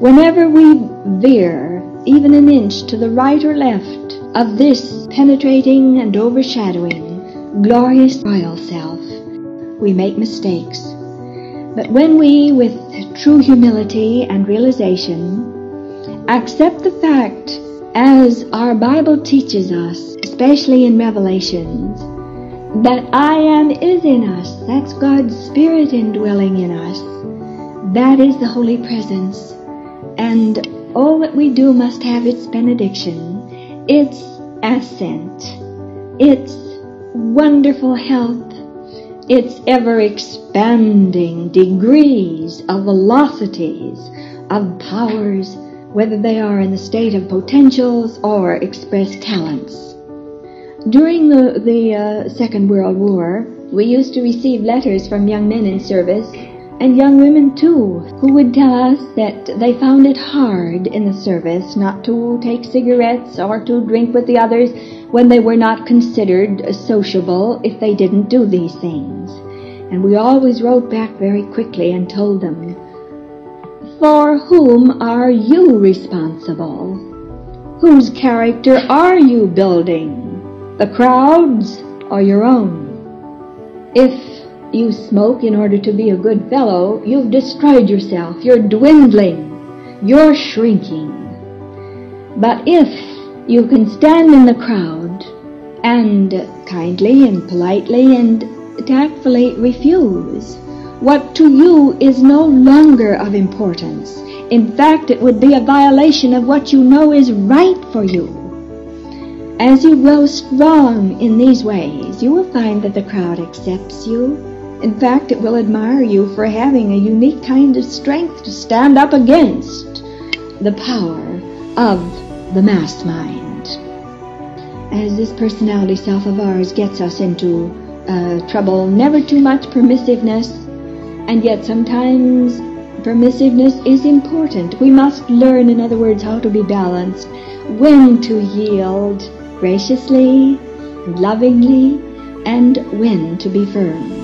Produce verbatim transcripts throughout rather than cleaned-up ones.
Whenever we veer even an inch to the right or left of this penetrating and overshadowing glorious royal self, we make mistakes. But when we, with true humility and realization, accept the fact, as our Bible teaches us, especially in Revelations, that I am is in us, that's God's Spirit indwelling in us, that is the Holy Presence, and all that we do must have its benediction, its assent, its wonderful health, its ever-expanding degrees of velocities, of powers, whether they are in the state of potentials or expressed talents. During the, the uh, Second World War, we used to receive letters from young men in service, and young women too, who would tell us that they found it hard in the service not to take cigarettes or to drink with the others when they were not considered sociable if they didn't do these things. And we always wrote back very quickly and told them, for whom are you responsible? Whose character are you building? The crowd's or your own? If you smoke in order to be a good fellow, you've destroyed yourself. You're dwindling. You're shrinking. But if you can stand in the crowd and kindly and politely and tactfully refuse what to you is no longer of importance, in fact, it would be a violation of what you know is right for you. As you grow strong in these ways, you will find that the crowd accepts you. In fact, it will admire you for having a unique kind of strength to stand up against the power of the mass mind. As this personality self of ours gets us into uh, trouble, never too much permissiveness, and yet sometimes permissiveness is important. We must learn, in other words, how to be balanced, when to yield graciously, lovingly, and when to be firm.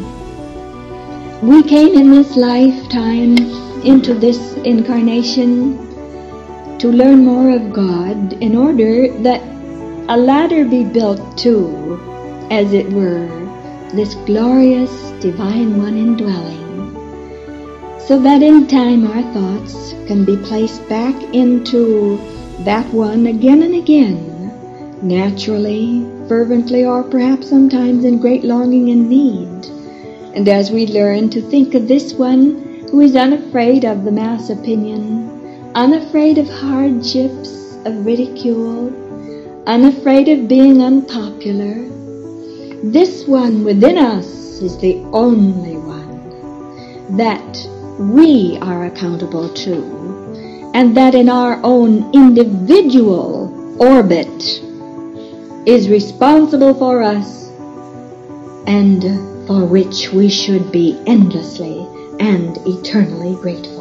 We came in this lifetime, into this incarnation, to learn more of God in order that a ladder be built to, as it were, this glorious Divine One indwelling, so that in time our thoughts can be placed back into that one again and again, naturally, fervently, or perhaps sometimes in great longing and need. And as we learn to think of this one who is unafraid of the mass opinion, unafraid of hardships, of ridicule, unafraid of being unpopular, this one within us is the only one that we are accountable to, and that in our own individual orbit is responsible for us, and for which we should be endlessly and eternally grateful.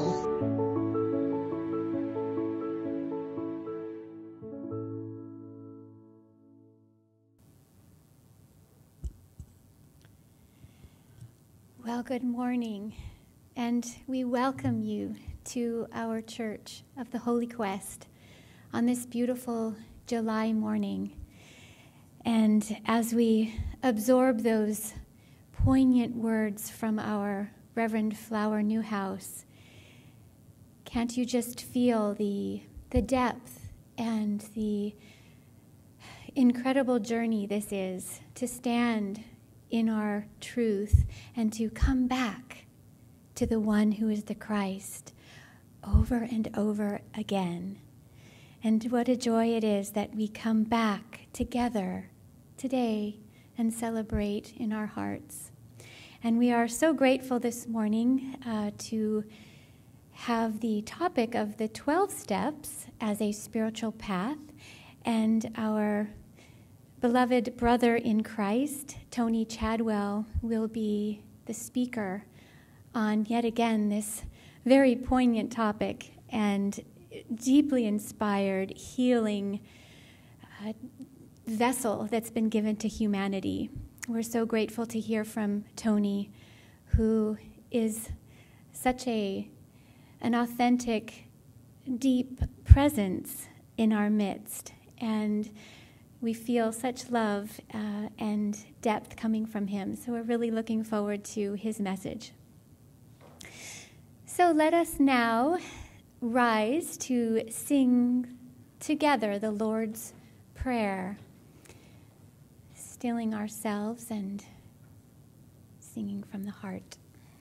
Well, good morning, and we welcome you to our Church of the Holy Quest on this beautiful July morning. And as we absorb those poignant words from our Reverend Flower Newhouse, can't you just feel the the depth and the incredible journey this is, to stand in our truth and to come back to the one who is the Christ over and over again. And what a joy it is that we come back together today and celebrate in our hearts. And we are so grateful this morning uh, to have the topic of the twelve steps as a spiritual path, and our beloved brother in Christ, Tony Caldwell, will be the speaker on yet again this very poignant topic and deeply inspired, healing uh, vessel that's been given to humanity. We're so grateful to hear from Tony, who is such a an authentic deep presence in our midst, and we feel such love uh, and depth coming from him. So we're really looking forward to his message. So let us now rise to sing together the Lord's Prayer, stilling ourselves and singing from the heart.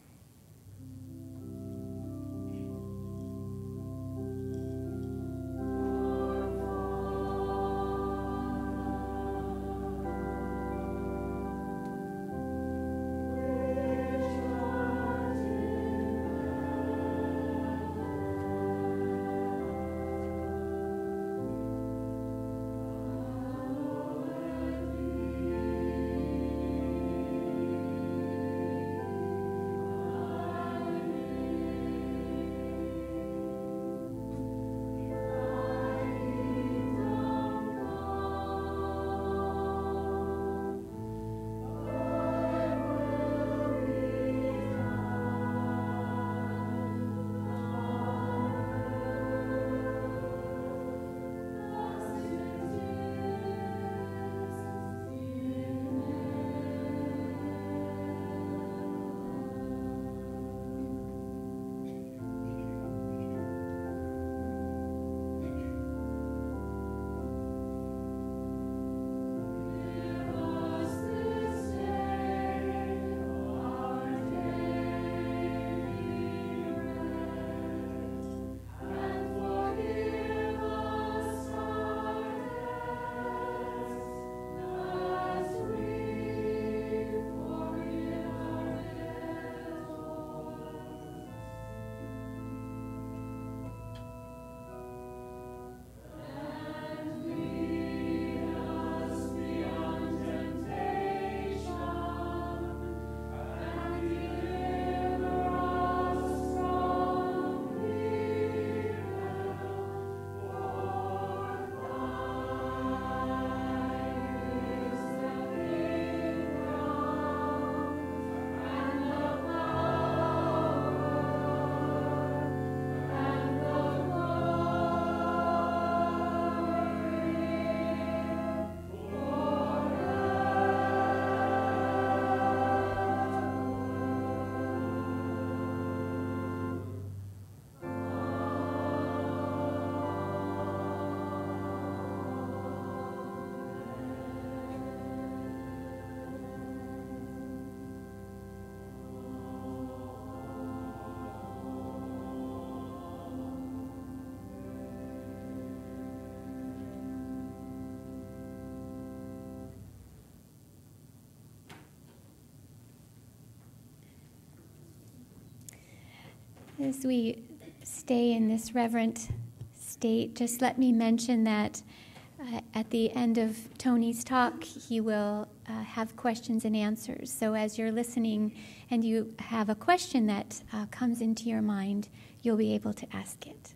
As we stay in this reverent state, just let me mention that uh, at the end of Tony's talk, he will uh, have questions and answers. So as you're listening and you have a question that uh, comes into your mind, you'll be able to ask it.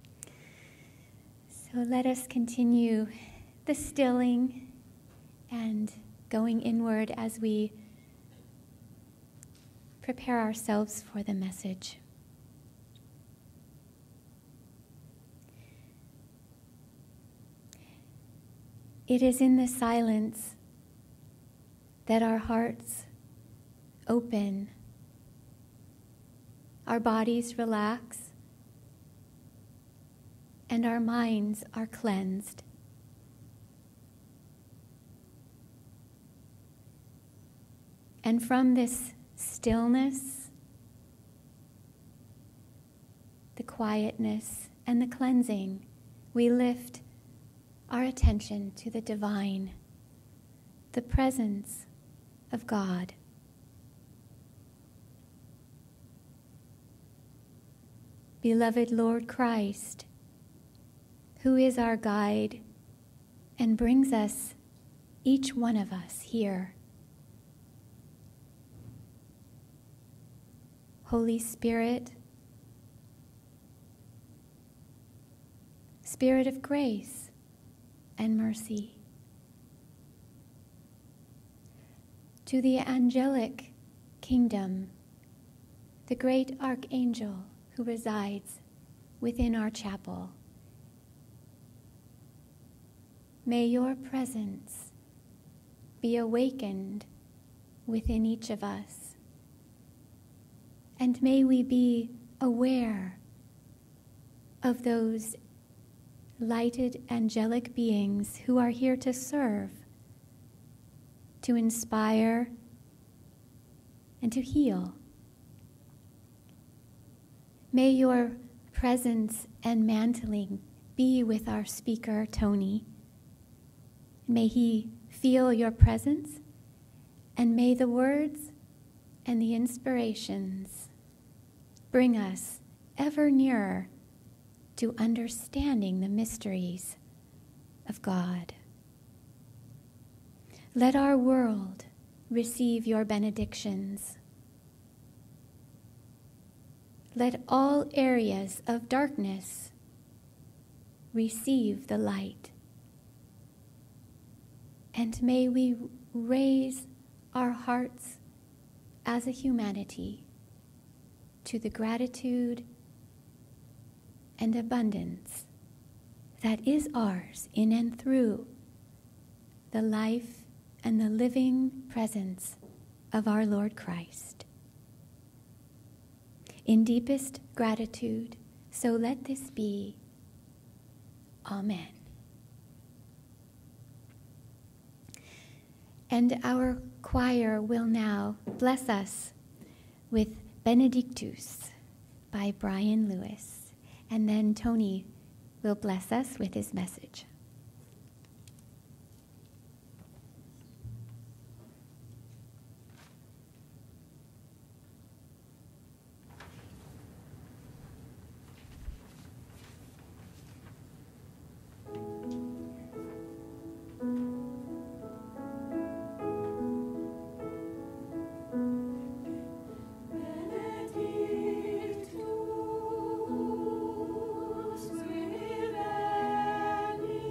So let us continue the stilling and going inward as we prepare ourselves for the message. It is in the silence that our hearts open, our bodies relax, and our minds are cleansed. And from this stillness, the quietness, and the cleansing, we lift our attention to the divine, the presence of God. Beloved Lord Christ, who is our guide and brings us, each one of us, here. Holy Spirit, Spirit of grace and mercy, to the angelic kingdom, the great archangel who resides within our chapel. May your presence be awakened within each of us. And may we be aware of those lighted angelic beings who are here to serve, to inspire, and to heal. May your presence and mantling be with our speaker, Tony. May he feel your presence, and may the words and the inspirations bring us ever nearer to understanding the mysteries of God. Let our world receive your benedictions. Let all areas of darkness receive the light. And may we raise our hearts as a humanity to the gratitude and abundance that is ours in and through the life and the living presence of our Lord Christ. In deepest gratitude, so let this be. Amen. And our choir will now bless us with Benedictus by Brian Lewis. And then Tony will bless us with his message. Benedictus,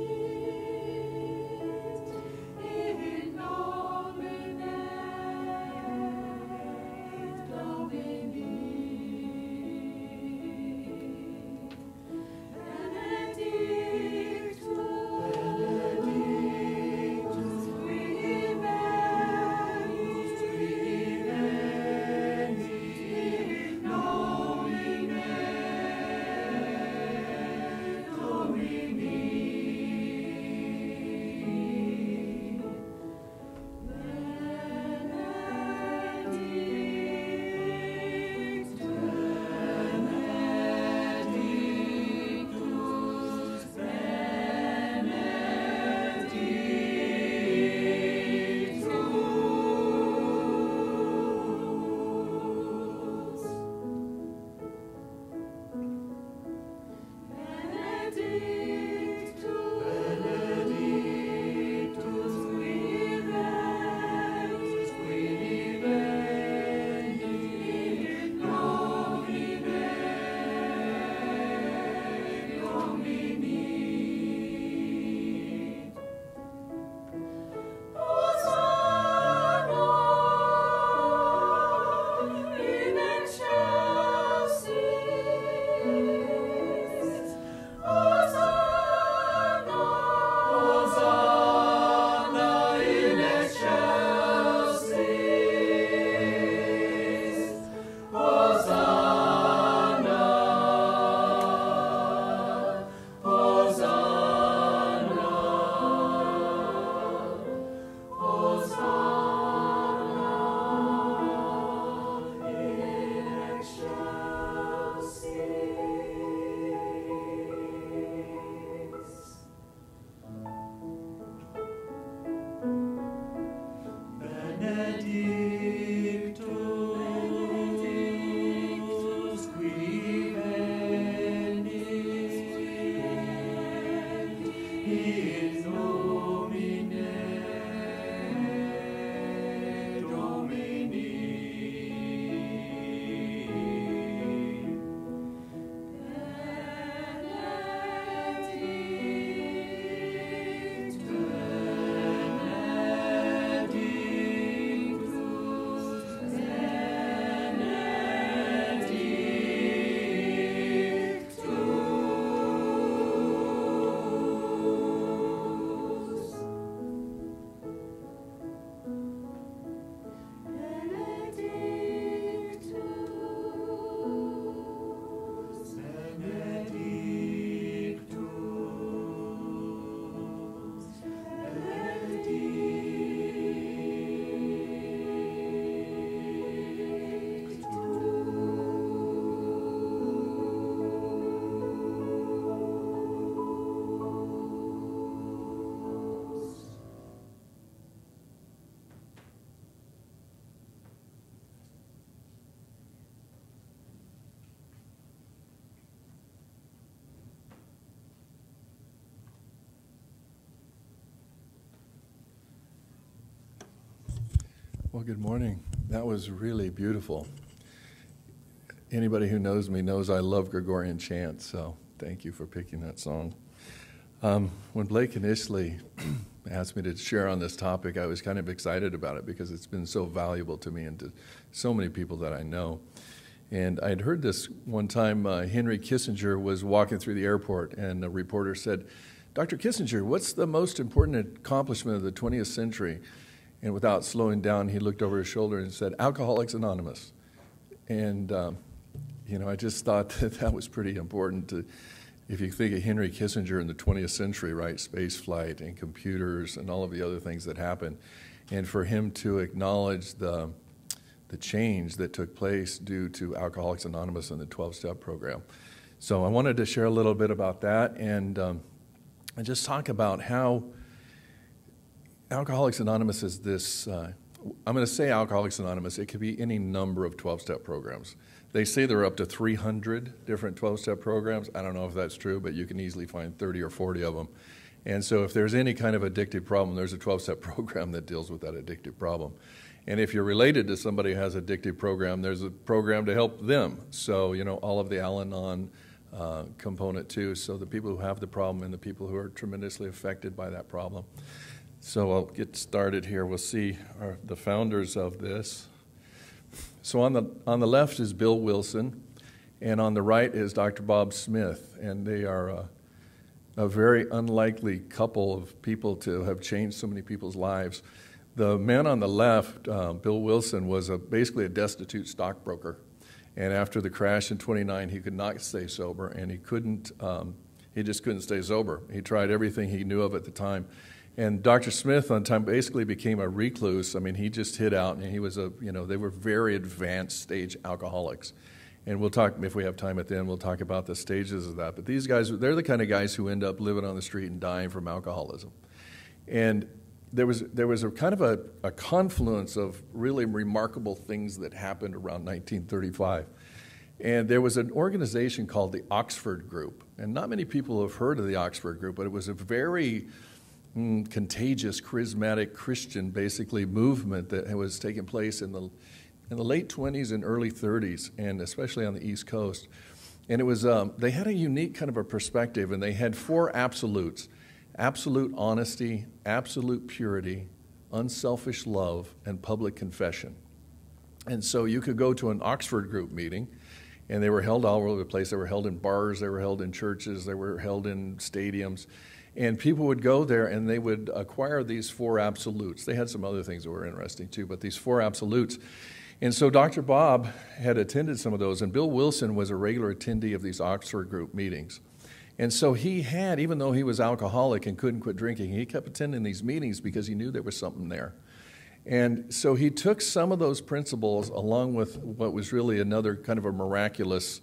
Well, good morning. That was really beautiful. Anybody who knows me knows I love Gregorian chant, so thank you for picking that song. Um, when Blake initially asked me to share on this topic, I was kind of excited about it because it's been so valuable to me and to so many people that I know. And I'd heard this one time, uh, Henry Kissinger was walking through the airport, and a reporter said, "Doctor Kissinger, what's the most important accomplishment of the twentieth century?" And without slowing down, he looked over his shoulder and said, "Alcoholics Anonymous." And, um, you know, I just thought that that was pretty important to, if you think of Henry Kissinger in the twentieth century, right, space flight and computers and all of the other things that happened, and for him to acknowledge the the change that took place due to Alcoholics Anonymous and the twelve-step program. So I wanted to share a little bit about that and, um, and just talk about how Alcoholics Anonymous is this, uh, I'm going to say Alcoholics Anonymous, it could be any number of twelve-step programs. They say there are up to three hundred different twelve-step programs. I don't know if that's true, but you can easily find thirty or forty of them. And so if there's any kind of addictive problem, there's a twelve-step program that deals with that addictive problem. And if you're related to somebody who has an addictive program, there's a program to help them. So, you know, all of the Al-Anon uh, component too. So the people who have the problem and the people who are tremendously affected by that problem. So I'll get started here. We'll see our, the founders of this. So on the on the left is Bill Wilson, and on the right is Doctor Bob Smith, and they are a, a very unlikely couple of people to have changed so many people's lives. The man on the left, uh, Bill Wilson, was a, basically a destitute stockbroker, and after the crash in twenty-nine, he could not stay sober, and he couldn't. Um, he just couldn't stay sober. He tried everything he knew of at the time. And Doctor Smith, on time, basically became a recluse. I mean, he just hid out, and he was a, you know, they were very advanced stage alcoholics. And we'll talk, if we have time at the end, we'll talk about the stages of that. But these guys, they're the kind of guys who end up living on the street and dying from alcoholism. And there was there was a kind of a, a confluence of really remarkable things that happened around nineteen thirty-five. And there was an organization called the Oxford Group. And not many people have heard of the Oxford Group, but it was a very Mm, contagious, charismatic Christian, basically, movement that was taking place in the in the late twenties and early thirties, and especially on the East Coast. And it was um, they had a unique kind of a perspective, and they had four absolutes: absolute honesty, absolute purity, unselfish love, and public confession. And so you could go to an Oxford Group meeting, and they were held all over the place. They were held in bars, they were held in churches, they were held in stadiums. And people would go there and they would acquire these four absolutes. They had some other things that were interesting too, but these four absolutes. And so Doctor Bob had attended some of those, and Bill Wilson was a regular attendee of these Oxford Group meetings. And so he had, even though he was alcoholic and couldn't quit drinking, he kept attending these meetings because he knew there was something there. And so he took some of those principles along with what was really another kind of a miraculous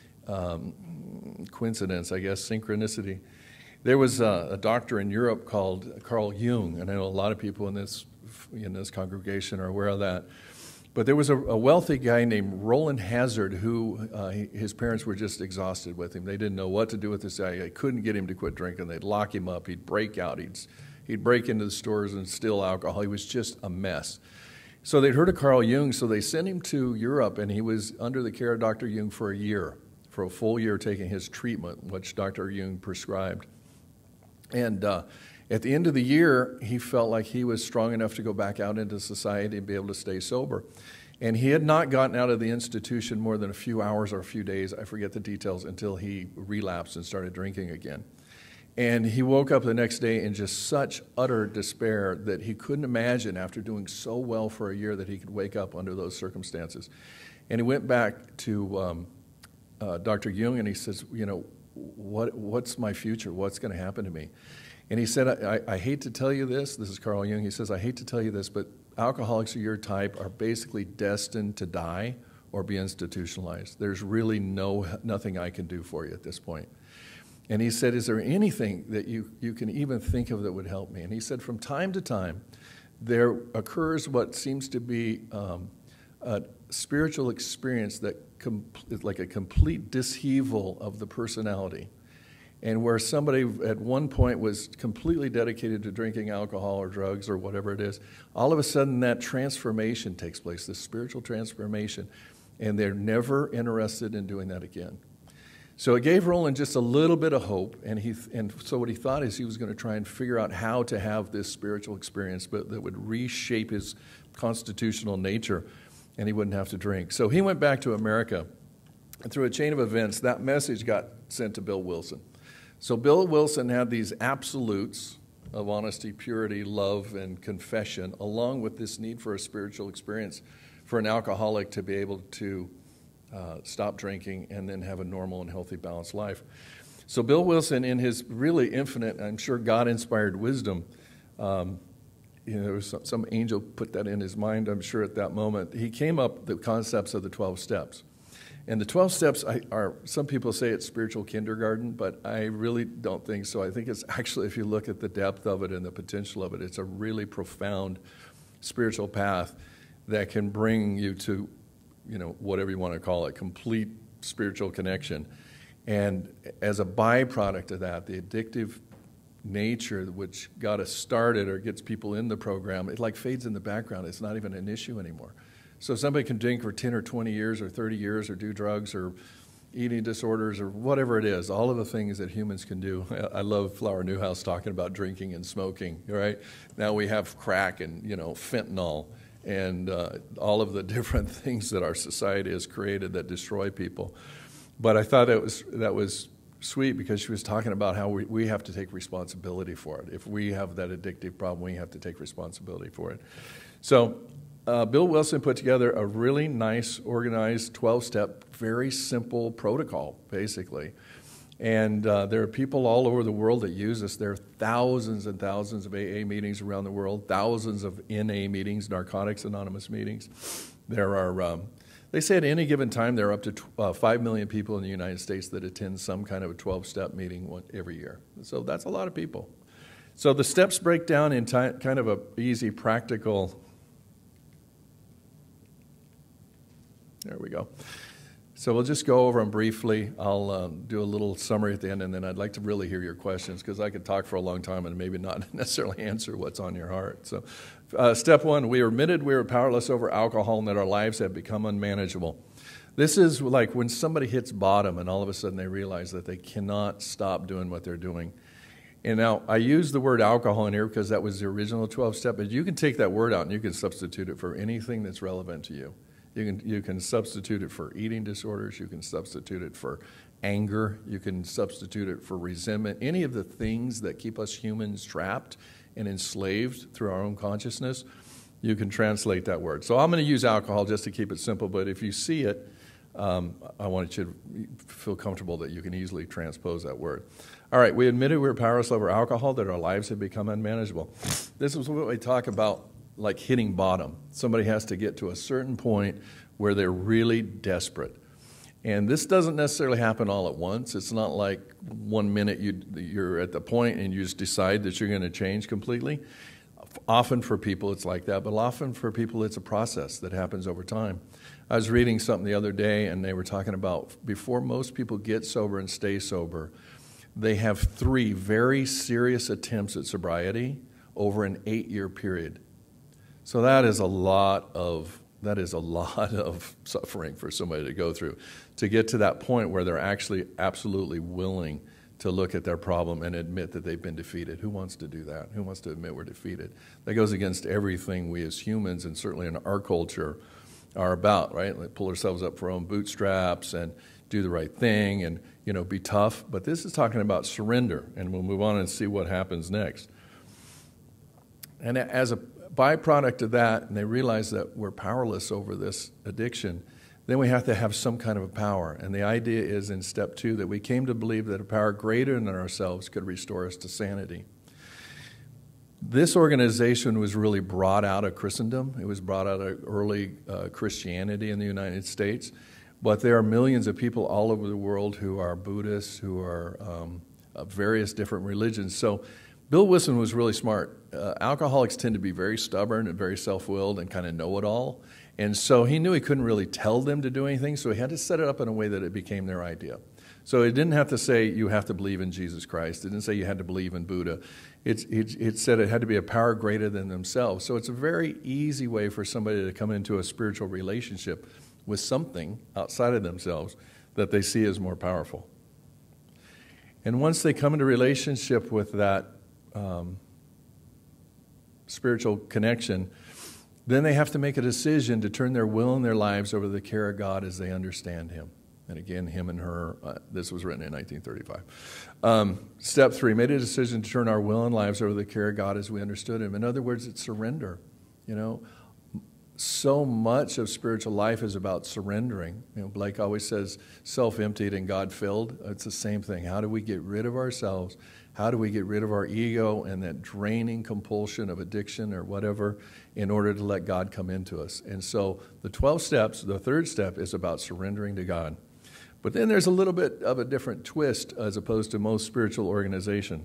um, coincidence, I guess, synchronicity. There was a, a doctor in Europe called Carl Jung, and I know a lot of people in this in this congregation are aware of that. But there was a, a wealthy guy named Roland Hazard who uh, he, his parents were just exhausted with him. They didn't know what to do with this guy. They couldn't get him to quit drinking. They'd lock him up. He'd break out. He'd, he'd break into the stores and steal alcohol. He was just a mess. So they'd heard of Carl Jung, so they sent him to Europe, and he was under the care of Doctor Jung for a year, for a full year taking his treatment, which Doctor Jung prescribed. And uh, at the end of the year, he felt like he was strong enough to go back out into society and be able to stay sober. And he had not gotten out of the institution more than a few hours or a few days, I forget the details, until he relapsed and started drinking again. And he woke up the next day in just such utter despair that he couldn't imagine, after doing so well for a year, that he could wake up under those circumstances. And he went back to um, uh, Doctor Jung, and he says, you know, What, what's my future? What's going to happen to me? And he said, I, I hate to tell you this. This is Carl Jung. He says, I hate to tell you this, but alcoholics of your type are basically destined to die or be institutionalized. There's really no nothing I can do for you at this point. And he said, is there anything that you, you can even think of that would help me? And he said, from time to time, there occurs what seems to be um, a spiritual experience that com- like a complete disheaval of the personality. And where somebody at one point was completely dedicated to drinking alcohol or drugs or whatever it is, all of a sudden that transformation takes place, this spiritual transformation, and they're never interested in doing that again. So it gave Roland just a little bit of hope, and he and so what he thought is he was going to try and figure out how to have this spiritual experience, but that would reshape his constitutional nature, and he wouldn't have to drink. So he went back to America, and through a chain of events, that message got sent to Bill Wilson. So Bill Wilson had these absolutes of honesty, purity, love, and confession, along with this need for a spiritual experience for an alcoholic to be able to uh, stop drinking and then have a normal and healthy, balanced life. So Bill Wilson, in his really infinite, I'm sure God-inspired wisdom, um, you know, there was some, some angel put that in his mind, I'm sure, at that moment. He came up with the concepts of the twelve steps. And the twelve steps are, some people say it's spiritual kindergarten, but I really don't think so. I think it's actually, if you look at the depth of it and the potential of it, it's a really profound spiritual path that can bring you to, you know, whatever you want to call it, complete spiritual connection. And as a byproduct of that, the addictive nature which got us started or gets people in the program, it like fades in the background. It's not even an issue anymore. So somebody can drink for ten or twenty years or thirty years or do drugs or eating disorders or whatever it is, all of the things that humans can do. I love Flower Newhouse talking about drinking and smoking, right? Now we have crack and, you know, fentanyl and uh, all of the different things that our society has created that destroy people. But I thought that was, that was sweet because she was talking about how we, we have to take responsibility for it. If we have that addictive problem, we have to take responsibility for it. So Uh, Bill Wilson put together a really nice, organized twelve-step, very simple protocol, basically. And uh, there are people all over the world that use this. There are thousands and thousands of A A meetings around the world, thousands of N A meetings, Narcotics Anonymous meetings. There are, um, they say at any given time, there are up to uh, five million people in the United States that attend some kind of a twelve-step meeting one, every year. So that's a lot of people. So the steps break down in kind of a easy, practical. There we go. So we'll just go over them briefly. I'll um, do a little summary at the end, and then I'd like to really hear your questions because I could talk for a long time and maybe not necessarily answer what's on your heart. So uh, step one, we are admitted we are powerless over alcohol and that our lives have become unmanageable. This is like when somebody hits bottom and all of a sudden they realize that they cannot stop doing what they're doing. And now, I use the word alcohol in here because that was the original twelve-step, but you can take that word out and you can substitute it for anything that's relevant to you. You can, you can substitute it for eating disorders. You can substitute it for anger. You can substitute it for resentment. Any of the things that keep us humans trapped and enslaved through our own consciousness, you can translate that word. So I'm going to use alcohol just to keep it simple, but if you see it, um, I want you to feel comfortable that you can easily transpose that word. All right, we admitted we were powerless over alcohol, that our lives had become unmanageable. This is what we talk about, like hitting bottom. Somebody has to get to a certain point where they're really desperate. And this doesn't necessarily happen all at once. It's not like one minute you, you're at the point and you just decide that you're going to change completely. Often for people it's like that, but often for people it's a process that happens over time. I was reading something the other day and they were talking about before most people get sober and stay sober, they have three very serious attempts at sobriety over an eight-year period. So that is a lot of that is a lot of suffering for somebody to go through, to get to that point where they're actually absolutely willing to look at their problem and admit that they've been defeated. Who wants to do that? Who wants to admit we're defeated? That goes against everything we as humans, and certainly in our culture, are about, right? Like pull ourselves up for our own bootstraps and do the right thing and, you know, be tough. But this is talking about surrender, and we'll move on and see what happens next. And as a byproduct of that, and they realize that we're powerless over this addiction, then we have to have some kind of a power. And the idea is in step two that we came to believe that a power greater than ourselves could restore us to sanity. This organization was really brought out of Christendom. It was brought out of early uh, Christianity in the United States. But there are millions of people all over the world who are Buddhists, who are um, of various different religions. So Bill Wilson was really smart. Uh, alcoholics tend to be very stubborn and very self-willed and kind of know-it-all. And so he knew he couldn't really tell them to do anything, so he had to set it up in a way that it became their idea. So it didn't have to say you have to believe in Jesus Christ. It didn't say you had to believe in Buddha. It, it, it said it had to be a power greater than themselves. So it's a very easy way for somebody to come into a spiritual relationship with something outside of themselves that they see as more powerful. And once they come into relationship with that um, spiritual connection, then they have to make a decision to turn their will and their lives over to the care of God as they understand Him. And again, him and her, uh, this was written in nineteen thirty-five. Um, step three, made a decision to turn our will and lives over to the care of God as we understood Him. In other words, it's surrender. You know, so much of spiritual life is about surrendering. You know, Blake always says, self-emptied and God-filled. It's the same thing. How do we get rid of ourselves? How do we get rid of our ego and that draining compulsion of addiction or whatever in order to let God come into us? And so the twelve steps, the third step is about surrendering to God. But then there's a little bit of a different twist as opposed to most spiritual organizations.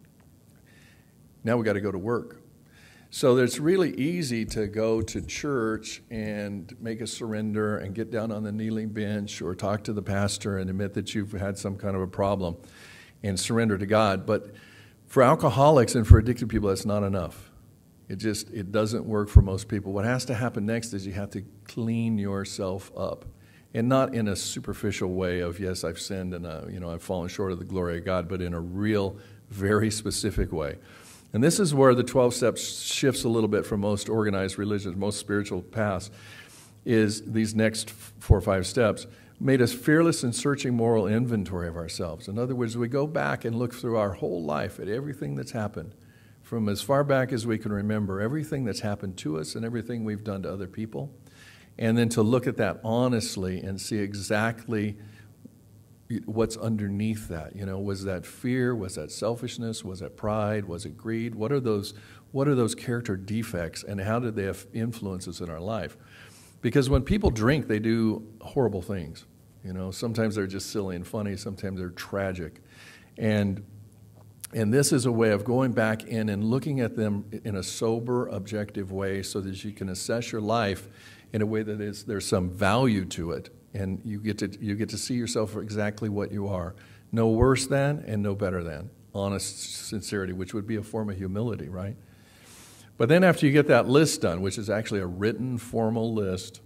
Now we got to go to work. So it's really easy to go to church and make a surrender and get down on the kneeling bench or talk to the pastor and admit that you've had some kind of a problem and surrender to God. But for alcoholics and for addicted people, that's not enough. It just, it doesn't work for most people. What has to happen next is you have to clean yourself up. And not in a superficial way of, yes, I've sinned and, uh, you know, I've fallen short of the glory of God, but in a real, very specific way. And this is where the twelve steps shifts a little bit from most organized religions, most spiritual paths, is these next four or five steps made us fearless in searching moral inventory of ourselves. In other words, we go back and look through our whole life at everything that's happened, from as far back as we can remember, everything that's happened to us and everything we've done to other people. And then to look at that honestly and see exactly what's underneath that. You know, was that fear? Was that selfishness? Was that pride? Was it greed? What are those, what are those character defects, and how did they have influences in our life? Because when people drink, they do horrible things. You know, sometimes they're just silly and funny. Sometimes they're tragic. And And this is a way of going back in and looking at them in a sober, objective way so that you can assess your life in a way that is there's some value to it, and you get to you get to see yourself for exactly what you are, no worse than and no better than. Honest sincerity, which would be a form of humility, right? But then after you get that list done, which is actually a written, formal list,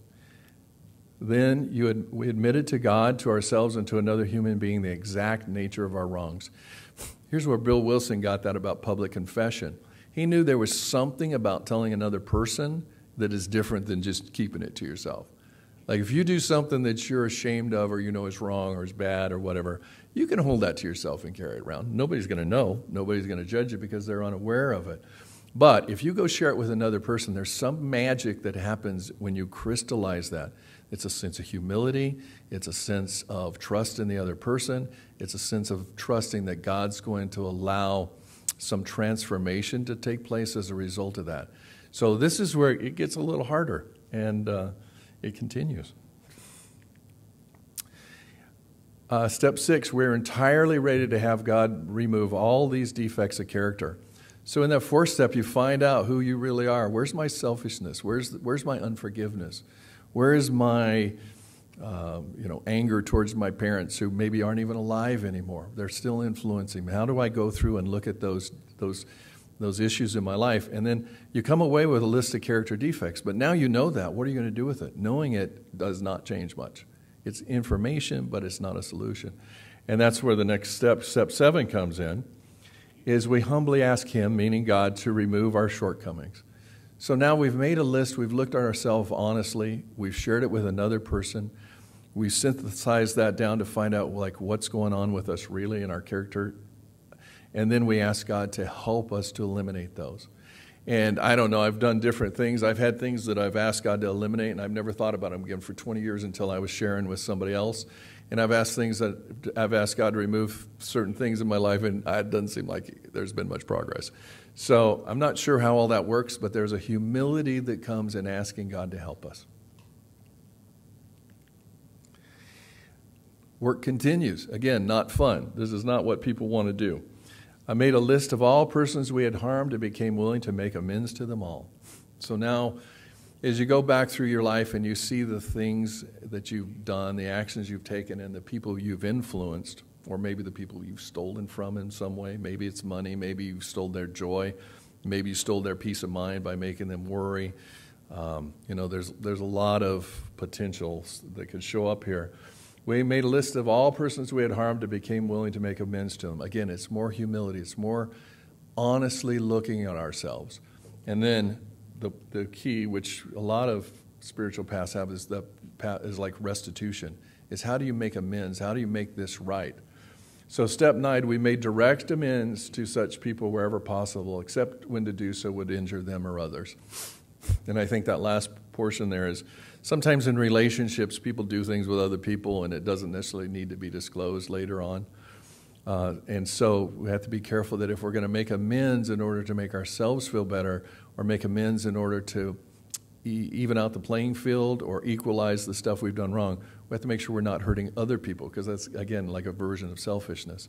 then you ad, we admitted to God, to ourselves, and to another human being the exact nature of our wrongs. Here's where Bill Wilson got that about public confession. He knew there was something about telling another person that is different than just keeping it to yourself. Like if you do something that you're ashamed of or you know is wrong or is bad or whatever, you can hold that to yourself and carry it around. Nobody's going to know. Nobody's going to judge you because they're unaware of it. But if you go share it with another person, there's some magic that happens when you crystallize that. It's a sense of humility. It's a sense of trust in the other person. It's a sense of trusting that God's going to allow some transformation to take place as a result of that. So this is where it gets a little harder, and uh, it continues. Uh, step six, we're entirely ready to have God remove all these defects of character. So in that fourth step, you find out who you really are. Where's my selfishness? Where's where's my unforgiveness? Where is my uh, you know anger towards my parents who maybe aren't even alive anymore? They're still influencing me. How do I go through and look at those those those issues in my life? And then you come away with a list of character defects. But now you know that. What are you going to do with it? Knowing it does not change much. It's information, but it's not a solution. And that's where the next step, step seven, comes in, is we humbly ask Him, meaning God, to remove our shortcomings. So now we've made a list, we've looked at ourselves honestly, we've shared it with another person, we've synthesized that down to find out like what's going on with us really in our character, and then we ask God to help us to eliminate those. And I don't know, I've done different things. I've had things that I've asked God to eliminate, and I've never thought about them again for twenty years until I was sharing with somebody else. And I've asked things that I've asked God to remove certain things in my life, and it doesn't seem like there's been much progress. So I'm not sure how all that works, but there's a humility that comes in asking God to help us. Work continues. Again, not fun. This is not what people want to do. I made a list of all persons we had harmed and became willing to make amends to them all. So now as you go back through your life and you see the things that you've done, the actions you've taken, and the people you've influenced, or maybe the people you've stolen from in some way. Maybe it's money. Maybe you stole their joy. Maybe you stole their peace of mind by making them worry. Um, you know, there's there's a lot of potentials that could show up here. We made a list of all persons we had harmed and became willing to make amends to them. Again, it's more humility. It's more honestly looking at ourselves. And then the the key, which a lot of spiritual paths have, is the is like restitution. Is how do you make amends? How do you make this right? So step nine, we made direct amends to such people wherever possible, except when to do so would injure them or others. And I think that last portion there is, sometimes in relationships, people do things with other people, and it doesn't necessarily need to be disclosed later on. Uh, and so we have to be careful that if we're going to make amends in order to make ourselves feel better, or make amends in order to e- even out the playing field or equalize the stuff we've done wrong, we have to make sure we're not hurting other people, because that's, again, like a version of selfishness.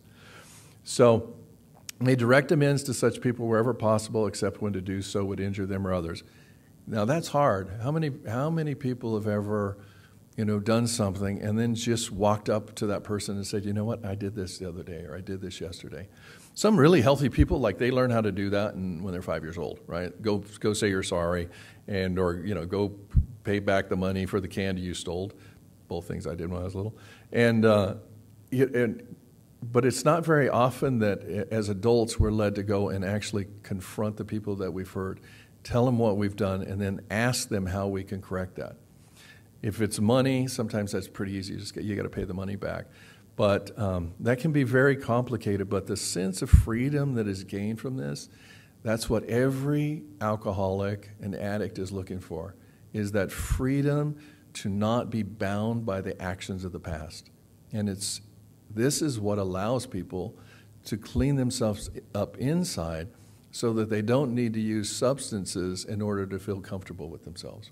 So, may direct amends to such people wherever possible, except when to do so would injure them or others. Now, that's hard. How many how many people have ever, you know, done something and then just walked up to that person and said, you know what, I did this the other day, or I did this yesterday. Some really healthy people, like, they learn how to do that and when they're five years old, right? Go go say you're sorry, and or, you know, go pay back the money for the candy you stole. Both things I did when I was little. And, uh, and but it's not very often that as adults we're led to go and actually confront the people that we've hurt, tell them what we've done, and then ask them how we can correct that. If it's money, sometimes that's pretty easy. You just get, you got to pay the money back. But um, that can be very complicated. But the sense of freedom that is gained from this, that's what every alcoholic and addict is looking for, is that freedom to not be bound by the actions of the past. And it's this is what allows people to clean themselves up inside so that they don't need to use substances in order to feel comfortable with themselves.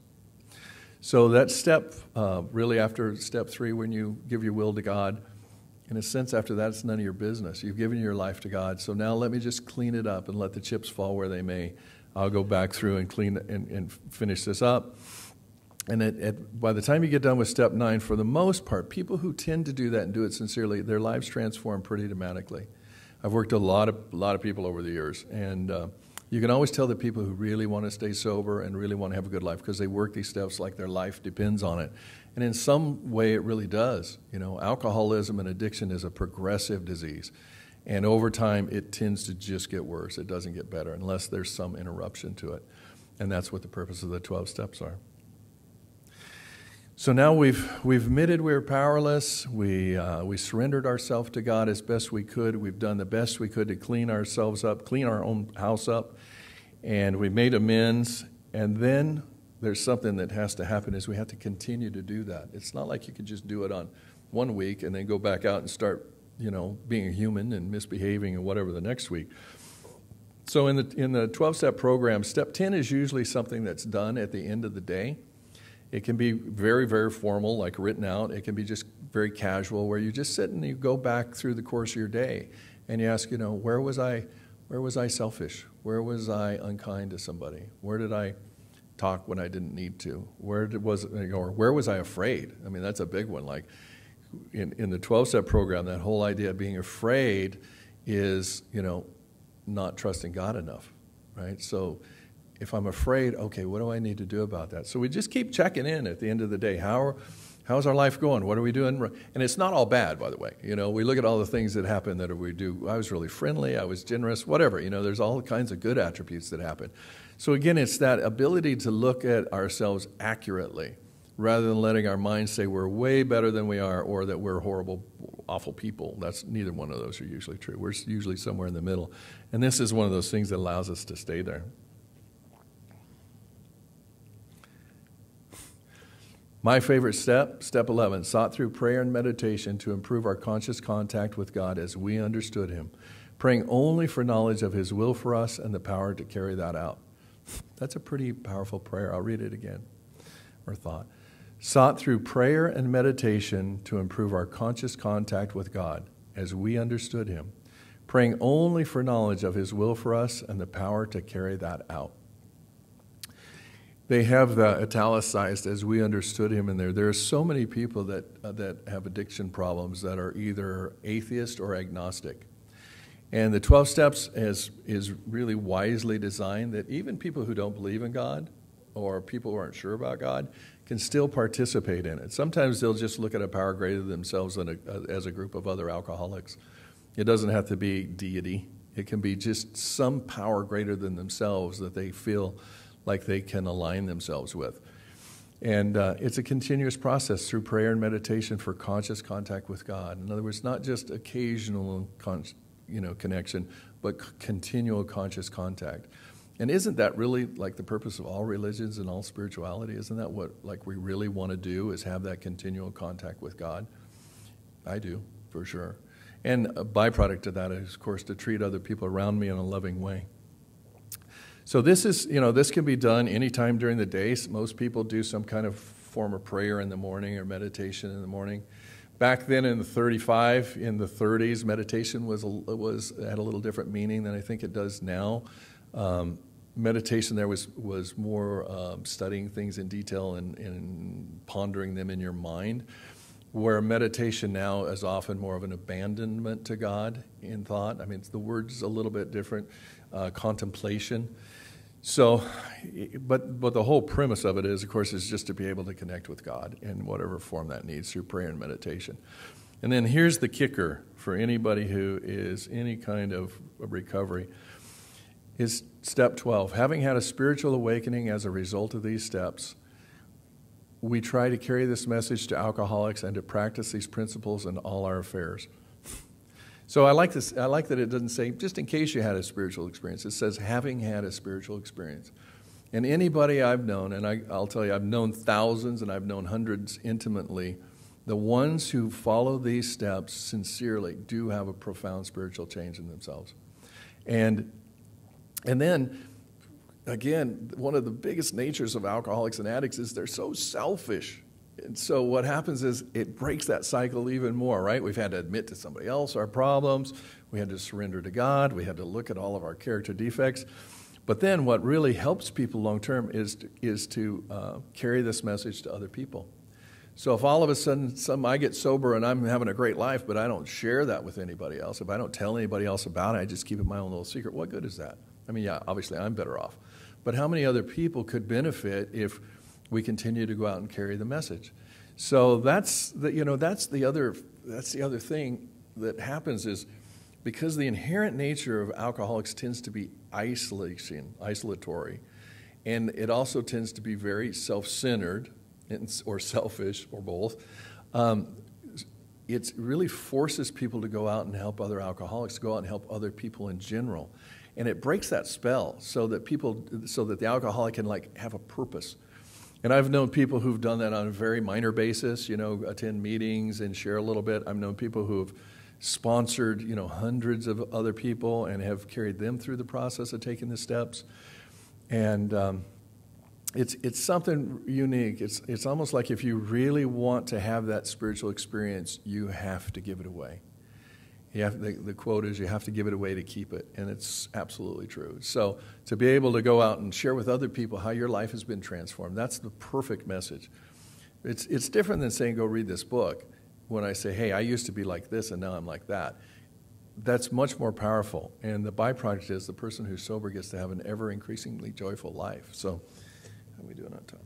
So that step, uh, really after step three, when you give your will to God, in a sense after that it's none of your business. You've given your life to God, so now let me just clean it up and let the chips fall where they may. I'll go back through and clean and, and finish this up. And it, it, by the time you get done with step nine, for the most part, people who tend to do that and do it sincerely, their lives transform pretty dramatically. I've worked with a lot of a lot of people over the years, and uh, you can always tell the people who really want to stay sober and really want to have a good life because they work these steps like their life depends on it. And in some way, it really does. You know, alcoholism and addiction is a progressive disease, and over time, it tends to just get worse. It doesn't get better unless there's some interruption to it, and that's what the purpose of the twelve steps are. So now we've we've admitted we were powerless. We uh, we surrendered ourselves to God as best we could. We've done the best we could to clean ourselves up, clean our own house up, and we made amends. And then there's something that has to happen: is we have to continue to do that. It's not like you can just do it on one week and then go back out and start, you know, being a human and misbehaving and whatever the next week. So in the in the twelve-step program, step ten is usually something that's done at the end of the day. It can be very, very formal, like written out. It can be just very casual, where you just sit and you go back through the course of your day and you ask, you know, where was I, where was I selfish? Where was I unkind to somebody? Where did I talk when I didn't need to? Where did, was, or where was I afraid? I mean, that's a big one. Like in, in the twelve-step program, that whole idea of being afraid is, you know, not trusting God enough, right? So if I'm afraid, okay, what do I need to do about that? So we just keep checking in at the end of the day. How are, how's our life going? What are we doing? And it's not all bad, by the way. You know, we look at all the things that happen that we do. I was really friendly. I was generous, whatever. You know, there's all kinds of good attributes that happen. So again, it's that ability to look at ourselves accurately rather than letting our minds say we're way better than we are or that we're horrible, awful people. That's neither one of those are usually true. We're usually somewhere in the middle. And this is one of those things that allows us to stay there. My favorite step, step eleven, sought through prayer and meditation to improve our conscious contact with God as we understood Him, praying only for knowledge of His will for us and the power to carry that out. That's a pretty powerful prayer. I'll read it again, or thought. Sought through prayer and meditation to improve our conscious contact with God as we understood Him, praying only for knowledge of His will for us and the power to carry that out. they have the italicized as we understood him in there. There are so many people that uh, that have addiction problems that are either atheist or agnostic. And the twelve steps is, is really wisely designed that even people who don't believe in God or people who aren't sure about God can still participate in it. Sometimes they'll just look at a power greater than themselves than a, as a group of other alcoholics. It doesn't have to be deity. It can be just some power greater than themselves that they feel like they can align themselves with. And uh, it's a continuous process through prayer and meditation for conscious contact with God. In other words, not just occasional con- you know, connection, but c- continual conscious contact. And isn't that really like the purpose of all religions and all spirituality? Isn't that what like we really want to do, is have that continual contact with God? I do, for sure. And a byproduct of that is, of course, to treat other people around me in a loving way. So this is, you know, this can be done anytime during the day. Most people do some kind of form of prayer in the morning or meditation in the morning. Back then in the thirty-five, in the thirties, meditation was a, was had a little different meaning than I think it does now. Um, meditation there was was more um, studying things in detail and, and pondering them in your mind, where meditation now is often more of an abandonment to God in thought. I mean, the word's a little bit different, uh, contemplation. So, but but the whole premise of it is, of course, is just to be able to connect with God in whatever form that needs through prayer and meditation. And then here's the kicker for anybody who is any kind of recovery, is step twelve. Having had a spiritual awakening as a result of these steps, we try to carry this message to alcoholics and to practice these principles in all our affairs. So I like this. I like that it doesn't say, just in case you had a spiritual experience. It says, having had a spiritual experience. And anybody I've known, and I, I'll tell you, I've known thousands and I've known hundreds intimately, the ones who follow these steps sincerely do have a profound spiritual change in themselves. And and then, again, one of the biggest natures of alcoholics and addicts is they're so selfish. And so what happens is it breaks that cycle even more, right? We've had to admit to somebody else our problems. We had to surrender to God. We had to look at all of our character defects. But then what really helps people long term is to, is to uh, carry this message to other people. So if all of a sudden some, I get sober and I'm having a great life, but I don't share that with anybody else, if I don't tell anybody else about it, I just keep it my own little secret, what good is that? I mean, yeah, obviously I'm better off. But how many other people could benefit if we continue to go out and carry the message? So that's the, you know, that's the other that's the other thing that happens is because the inherent nature of alcoholics tends to be isolation, isolatory, and it also tends to be very self-centered or selfish or both. Um, it really forces people to go out and help other alcoholics, to go out and help other people in general. And it breaks that spell so that people, so that the alcoholic can like have a purpose. And I've known people who've done that on a very minor basis, you know, attend meetings and share a little bit. I've known people who have sponsored, you know, hundreds of other people and have carried them through the process of taking the steps. And um, it's it's something unique. It's it's almost like if you really want to have that spiritual experience, you have to give it away. You have, the, the quote is, you have to give it away to keep it, and it's absolutely true. So to be able to go out and share with other people how your life has been transformed, that's the perfect message. It's it's different than saying, go read this book. When I say, hey, I used to be like this, and now I'm like that. That's much more powerful, and the byproduct is the person who's sober gets to have an ever-increasingly joyful life. So how are we doing on time?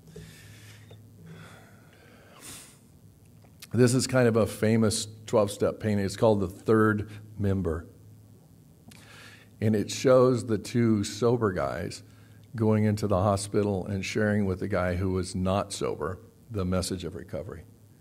This is kind of a famous twelve-step painting. It's called The Third Member. And it shows the two sober guys going into the hospital and sharing with the guy who was not sober the message of recovery.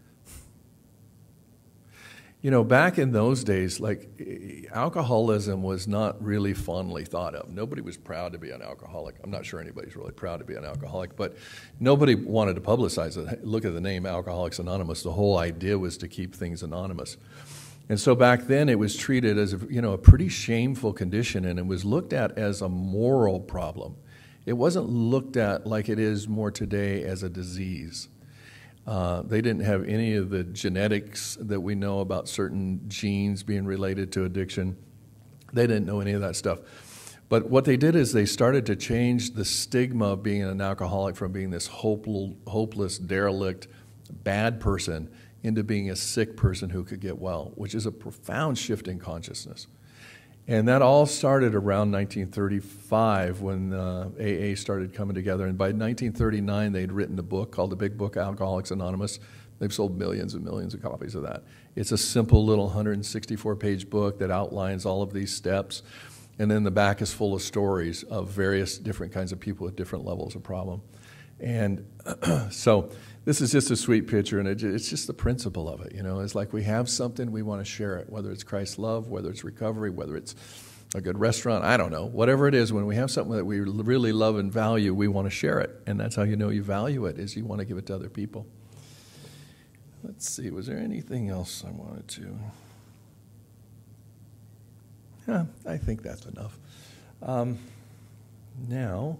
You know, back in those days, like, alcoholism was not really fondly thought of. Nobody was proud to be an alcoholic. I'm not sure anybody's really proud to be an alcoholic, but nobody wanted to publicize it. Look at the name Alcoholics Anonymous. The whole idea was to keep things anonymous. And so back then it was treated as, a, you know, a pretty shameful condition, and it was looked at as a moral problem. It wasn't looked at like it is more today as a disease. Uh, they didn't have any of the genetics that we know about certain genes being related to addiction. They didn't know any of that stuff. But what they did is they started to change the stigma of being an alcoholic from being this hopeless, hopeless, derelict, bad person into being a sick person who could get well, which is a profound shift in consciousness. And that all started around nineteen thirty-five when uh, A A started coming together. And by nineteen thirty-nine, they'd written a book called The Big Book, Alcoholics Anonymous. They've sold millions and millions of copies of that. It's a simple little one hundred sixty-four page book that outlines all of these steps. And then the back is full of stories of various different kinds of people with different levels of problem. And so this is just a sweet picture, and it, it's just the principle of it. You know, it's like we have something, we want to share it, whether it's Christ's love, whether it's recovery, whether it's a good restaurant, I don't know. Whatever it is, when we have something that we really love and value, we want to share it. And that's how you know you value it, is you want to give it to other people. Let's see, was there anything else I wanted to... Yeah, I think that's enough. Um, now,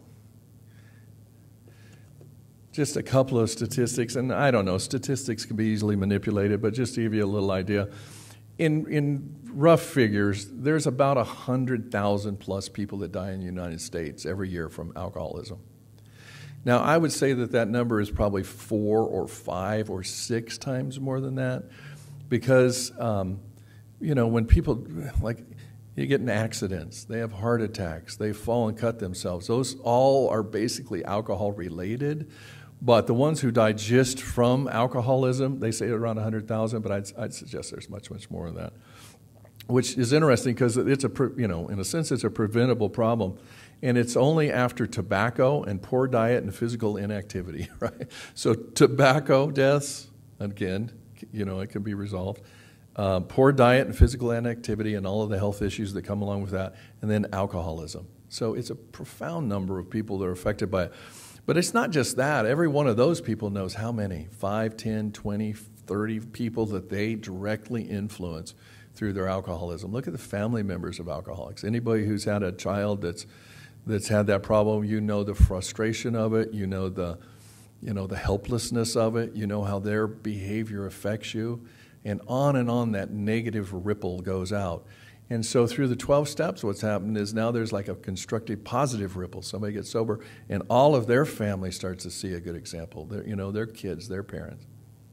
just a couple of statistics, and I don't know, statistics can be easily manipulated, but just to give you a little idea, in in rough figures, there's about one hundred thousand plus people that die in the United States every year from alcoholism. Now, I would say that that number is probably four or five or six times more than that, because, um, you know, when people, like, you get in accidents, they have heart attacks, they fall and cut themselves. Those all are basically alcohol related, but the ones who die just from alcoholism, they say around one hundred thousand, but I'd, I'd suggest there's much, much more than that, which is interesting because it's a, you know, in a sense it's a preventable problem, and it's only after tobacco and poor diet and physical inactivity, right? So tobacco deaths, again, you know, it can be resolved. Uh, poor diet and physical inactivity and all of the health issues that come along with that, and then alcoholism. So it's a profound number of people that are affected by it. But it's not just that. Every one of those people knows how many, five, ten, twenty, thirty people that they directly influence through their alcoholism. Look at the family members of alcoholics. Anybody who's had a child that's that's had that problem, you know the frustration of it, you know the, you know, the helplessness of it, you know how their behavior affects you. And on and on that negative ripple goes out. And so through the twelve steps, what's happened is now there's like a constructive positive ripple. Somebody gets sober, and all of their family starts to see a good example. Their, you know, their kids, their parents.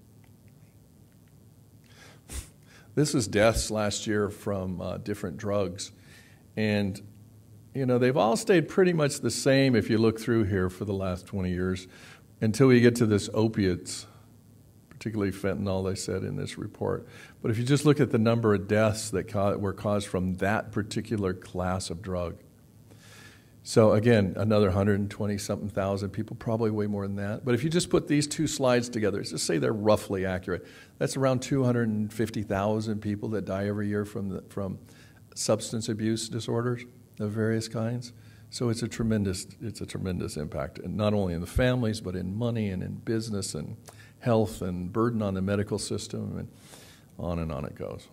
This is deaths last year from uh, different drugs. And, you know, they've all stayed pretty much the same if you look through here for the last twenty years until we get to this opiates, particularly fentanyl, they said in this report. But if you just look at the number of deaths that ca- were caused from that particular class of drug. So again, another one hundred twenty something thousand people, probably way more than that. But if you just put these two slides together, just say they're roughly accurate, that's around two hundred fifty thousand people that die every year from the, from substance abuse disorders of various kinds. So it's a tremendous, it's a tremendous impact, and not only in the families, but in money and in business and health and burden on the medical system, and on and on it goes.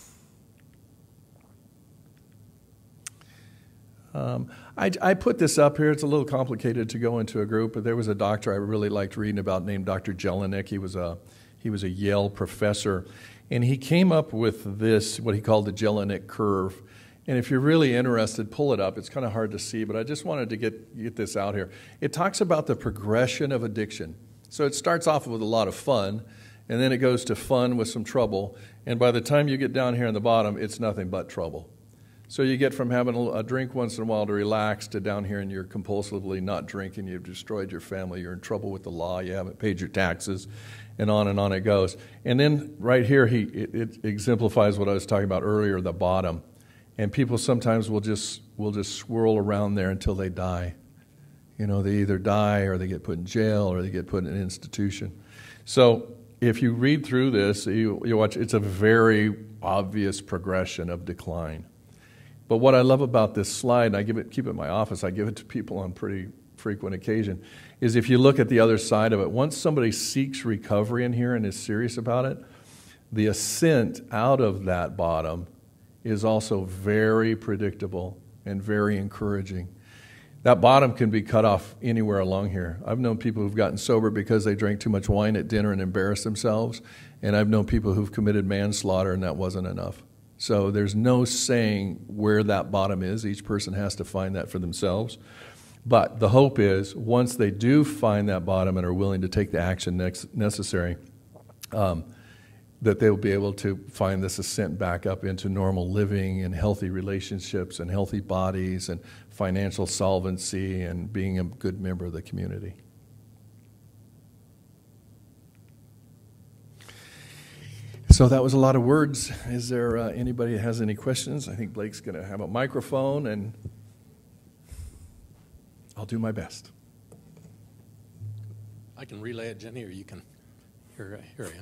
Um, I, I put this up here. It's a little complicated to go into a group, but there was a doctor I really liked reading about named Doctor Jelinek. He was a he was a Yale professor, and he came up with this, what he called the Jelinek curve. And if you're really interested, pull it up. It's kind of hard to see, but I just wanted to get get this out here. It talks about the progression of addiction. So it starts off with a lot of fun, and then it goes to fun with some trouble, and by the time you get down here in the bottom, it's nothing but trouble. So you get from having a drink once in a while to relax to down here and you're compulsively not drinking, you've destroyed your family, you're in trouble with the law, you haven't paid your taxes, and on and on it goes. And then right here, he it, it exemplifies what I was talking about earlier, the bottom. And people sometimes will just will just swirl around there until they die. You know, they either die or they get put in jail or they get put in an institution. So if you read through this, you, you watch, it's a very obvious progression of decline. But what I love about this slide, and I give it, keep it in my office, I give it to people on pretty frequent occasion, is if you look at the other side of it, once somebody seeks recovery in here and is serious about it, the ascent out of that bottom is also very predictable and very encouraging. That bottom can be cut off anywhere along here. I've known people who've gotten sober because they drank too much wine at dinner and embarrassed themselves, and I've known people who've committed manslaughter and that wasn't enough. So there's no saying where that bottom is. Each person has to find that for themselves. But the hope is once they do find that bottom and are willing to take the action next, necessary, um, that they'll be able to find this ascent back up into normal living and healthy relationships and healthy bodies and financial solvency and being a good member of the community. So that was a lot of words. Is there uh, anybody that has any questions? I think Blake's going to have a microphone, and I'll do my best. I can relay it, Jenny, or you can. Here, here I am.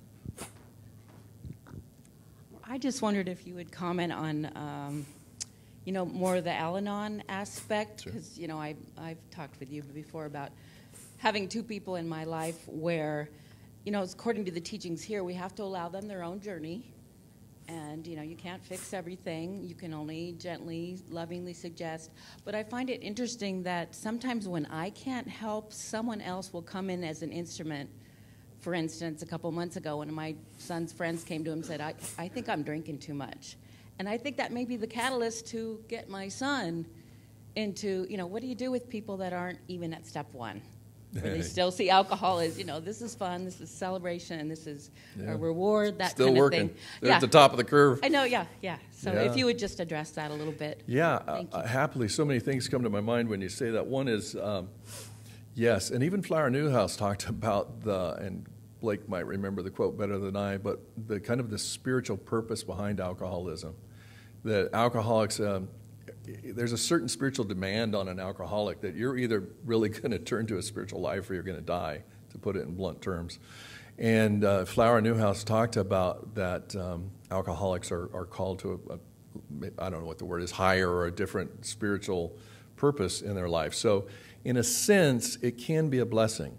I just wondered if you would comment on, um, you know, more of the Al-Anon aspect, because, sure. you know, I, I've talked with you before about having two people in my life where, you know, according to the teachings here, we have to allow them their own journey. And, you know, you can't fix everything. You can only gently, lovingly suggest. But I find it interesting that sometimes when I can't help, someone else will come in as an instrument. For instance, a couple months ago, one of my son's friends came to him and said, I, I think I'm drinking too much. And I think that may be the catalyst to get my son into, you know, what do you do with people that aren't even at step one? Where they still see alcohol as, you know, this is fun, this is celebration, this is yeah. a reward, that still kind of working. thing. They're yeah. at the top of the curve. I know, yeah, yeah. So yeah. if you would just address that a little bit. Yeah, uh, happily. So many things come to my mind when you say that. One is, um, yes, and even Flower Newhouse talked about the, and Blake might remember the quote better than I, but the kind of the spiritual purpose behind alcoholism. That alcoholics, um, there's a certain spiritual demand on an alcoholic that you're either really going to turn to a spiritual life or you're going to die, to put it in blunt terms. And uh, Flower Newhouse talked about that um, alcoholics are, are called to, a, a, I don't know what the word is, higher or a different spiritual purpose in their life. So in a sense, it can be a blessing.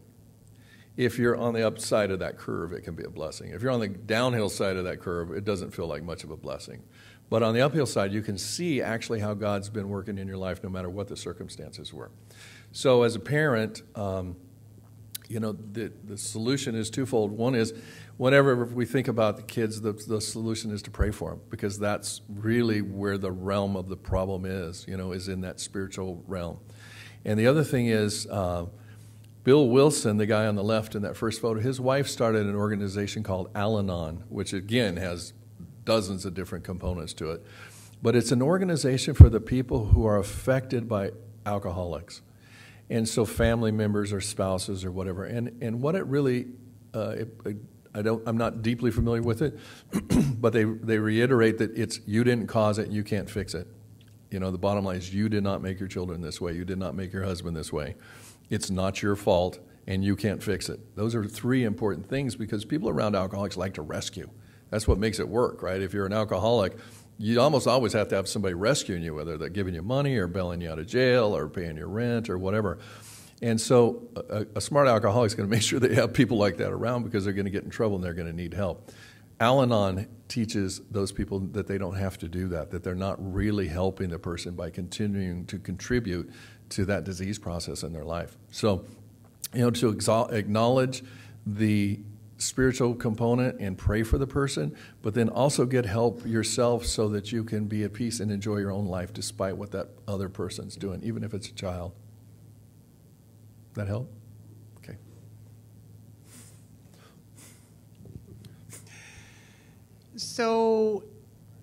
If you're on the upside of that curve, it can be a blessing. If you're on the downhill side of that curve, it doesn't feel like much of a blessing. But on the uphill side, you can see actually how God's been working in your life no matter what the circumstances were. So as a parent, um, you know, the, the solution is twofold. One is whenever we think about the kids, the, the solution is to pray for them, because that's really where the realm of the problem is, you know, is in that spiritual realm. And the other thing is uh, Bill Wilson, the guy on the left in that first photo, his wife started an organization called Al-Anon, which again has dozens of different components to it. But it's an organization for the people who are affected by alcoholics. And so family members or spouses or whatever. And and what it really, uh, it, it, I don't, I'm not deeply familiar with it, but they, they reiterate that it's you didn't cause it and you can't fix it. You know, the bottom line is you did not make your children this way. You did not make your husband this way. It's not your fault and you can't fix it. Those are three important things because people around alcoholics like to rescue. That's what makes it work, right? If you're an alcoholic, you almost always have to have somebody rescuing you, whether they're giving you money or bailing you out of jail or paying your rent or whatever. And so a, a smart alcoholic is going to make sure they have people like that around because they're going to get in trouble and they're going to need help. Al-Anon teaches those people that they don't have to do that, that they're not really helping the person by continuing to contribute to that disease process in their life. So, you know, to exalt, acknowledge the spiritual component and pray for the person, but then also get help yourself so that you can be at peace and enjoy your own life despite what that other person's doing, even if it's a child. That help? Okay. So,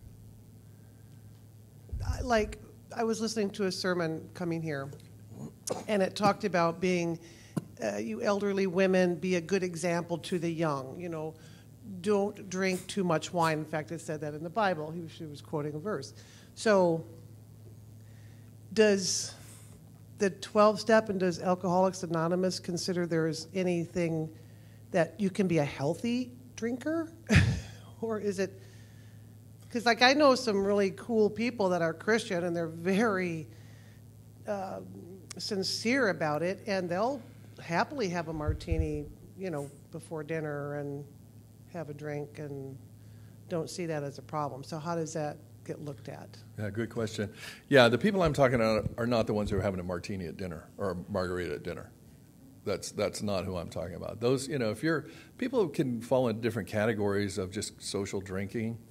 like, I was listening to a sermon coming here, and it talked about being Uh, you elderly women, be a good example to the young. You know, don't drink too much wine. In fact, it said that in the Bible. He was, she was quoting a verse. So does the twelve-step and does Alcoholics Anonymous consider there is anything that you can be a healthy drinker? Or is it, because like I know some really cool people that are Christian and they're very uh, sincere about it, and they'll happily have a martini, you know, before dinner and have a drink and don't see that as a problem. So how does that get looked at? Yeah, good question. Yeah, the people I'm talking about are not the ones who are having a martini at dinner or a margarita at dinner. That's that's not who I'm talking about. Those, you know, if you're, people can fall into different categories of just social drinking.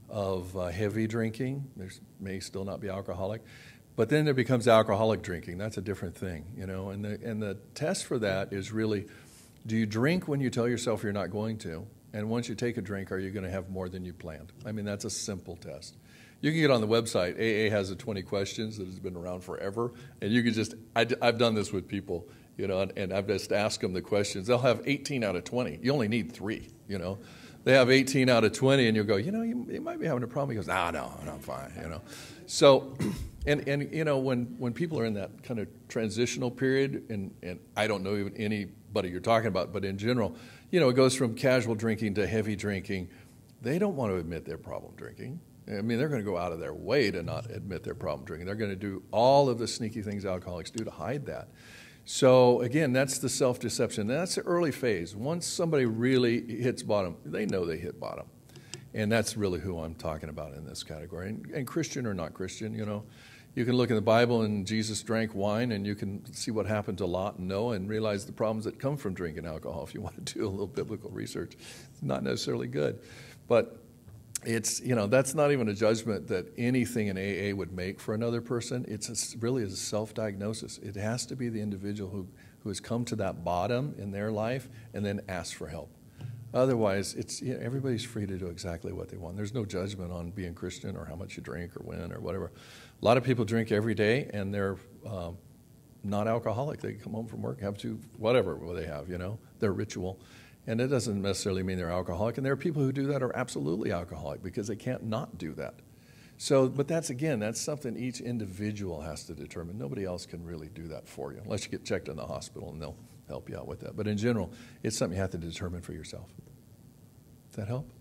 of uh, heavy drinking. There may still not be alcoholic. But then there becomes alcoholic drinking. That's a different thing, you know. And the, and the test for that is really, do you drink when you tell yourself you're not going to? And once you take a drink, are you going to have more than you planned? I mean, that's a simple test. You can get on the website. A A has a twenty questions that has been around forever. And you can just, I, I've done this with people, you know, and, and I've just asked them the questions. They'll have eighteen out of twenty. You only need three, you know. They have eighteen out of twenty, and you'll go, you know, you, you might be having a problem. He goes, no, no, no, I'm fine, you know. So, and, and you know, when, when people are in that kind of transitional period, and, and I don't know even anybody you're talking about, but in general, you know, it goes from casual drinking to heavy drinking. They don't want to admit their problem drinking. I mean, they're going to go out of their way to not admit their problem drinking. They're going to do all of the sneaky things alcoholics do to hide that. So, again, that's the self-deception. That's the early phase. Once somebody really hits bottom, they know they hit bottom. And that's really who I'm talking about in this category. And, and Christian or not Christian, you know. You can look in the Bible and Jesus drank wine, and you can see what happened to Lot and Noah and realize the problems that come from drinking alcohol. If you want to do a little biblical research, it's not necessarily good. But it's, you know, that's not even a judgment that anything in A A would make for another person. It's a, really a self-diagnosis. It has to be the individual who, who has come to that bottom in their life and then asks for help. Otherwise, it's, you know, everybody's free to do exactly what they want. There's no judgment on being Christian or how much you drink or when or whatever. A lot of people drink every day, and they're um, not alcoholic. They come home from work, have to, whatever they have, you know, their ritual. And it doesn't necessarily mean they're alcoholic. And there are people who do that are absolutely alcoholic because they can't not do that. So, but that's, again, that's something each individual has to determine. Nobody else can really do that for you, unless you get checked in the hospital and they'll help you out with that. But in general, it's something you have to determine for yourself. Does that help?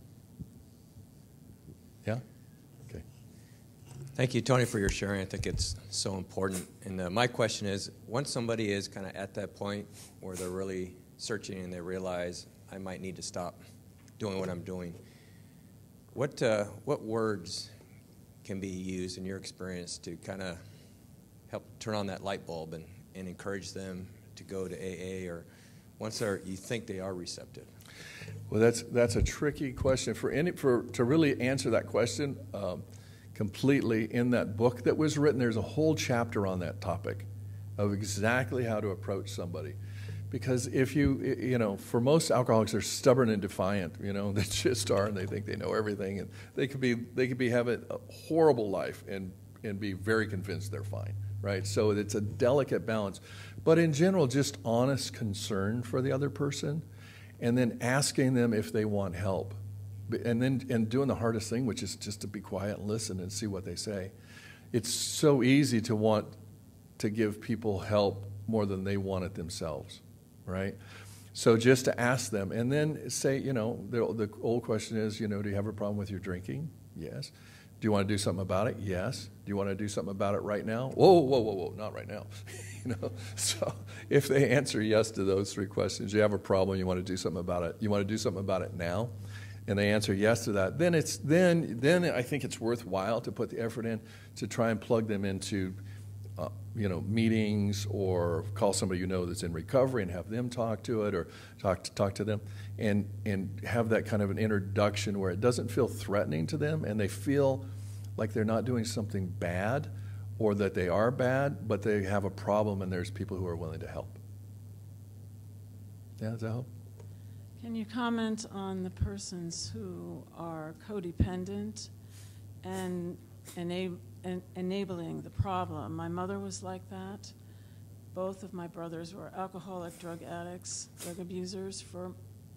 Yeah? Okay. Thank you, Tony, for your sharing. I think it's so important. And uh, my question is, once somebody is kind of at that point where they're really searching and they realize, I might need to stop doing what I'm doing, what uh, what words can be used in your experience to kind of help turn on that light bulb and, and encourage them to go to A A, or once they're, you think they are receptive? Well, that's that's a tricky question. For any for to really answer that question um, completely, in that book that was written, there's a whole chapter on that topic of exactly how to approach somebody. Because if you, you know, for most alcoholics, they're stubborn and defiant, you know, they just are, and they think they know everything, and they could be they could be having a horrible life and and be very convinced they're fine, right? So it's a delicate balance. But in general, just honest concern for the other person, and then asking them if they want help, and then and doing the hardest thing, which is just to be quiet and listen and see what they say. It's so easy to want to give people help more than they want it themselves. Right? So just to ask them, and then say, you know, the, the old question is, you know, do you have a problem with your drinking? Yes. Do you want to do something about it? Yes. Do you want to do something about it right now? Whoa, whoa, whoa, whoa, not right now. You know, so if they answer yes to those three questions, you have a problem, you want to do something about it, you want to do something about it now, and they answer yes to that, then it's then then I think it's worthwhile to put the effort in to try and plug them into Uh, you know, meetings, or call somebody you know that's in recovery and have them talk to it, or talk to, talk to them, and and have that kind of an introduction where it doesn't feel threatening to them, and they feel like they're not doing something bad, or that they are bad, but they have a problem, and there's people who are willing to help. Yeah, does that help? Can you comment on the persons who are codependent and enable En- enabling the problem? My mother was like that. Both of my brothers were alcoholic, drug addicts, drug abusers for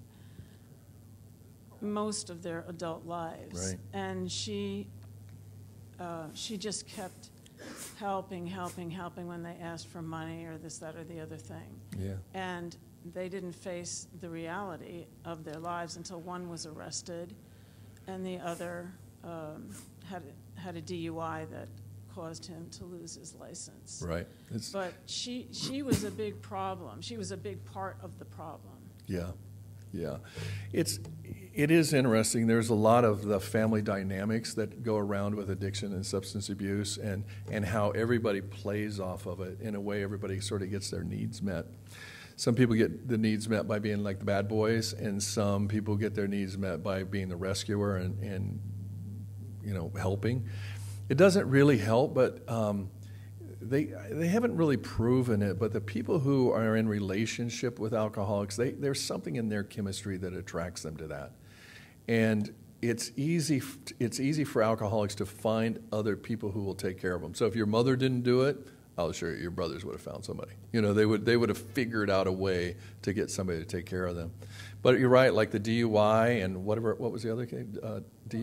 most of their adult lives. Right. And she, uh, she just kept helping, helping, helping when they asked for money or this, that, or the other thing. Yeah. And they didn't face the reality of their lives until one was arrested and the other um, had had a D U I that caused him to lose his license. Right. It's, But she she was a big problem. She was a big part of the problem. yeah, yeah. It's it is interesting. There's a lot of the family dynamics that go around with addiction and substance abuse, and and how everybody plays off of it. In a way, everybody sort of gets their needs met. Some people get the needs met by being like the bad boys, and some people get their needs met by being the rescuer and, and you know, helping. It doesn't really help, but um, they they haven't really proven it. But the people who are in relationship with alcoholics, they, there's something in their chemistry that attracts them to that, and it's easy it's easy for alcoholics to find other people who will take care of them. So if your mother didn't do it, I'll assure you, your brothers would have found somebody. You know, they would they would have figured out a way to get somebody to take care of them. But you're right, like the D U I and whatever. What was the other case? Uh, D-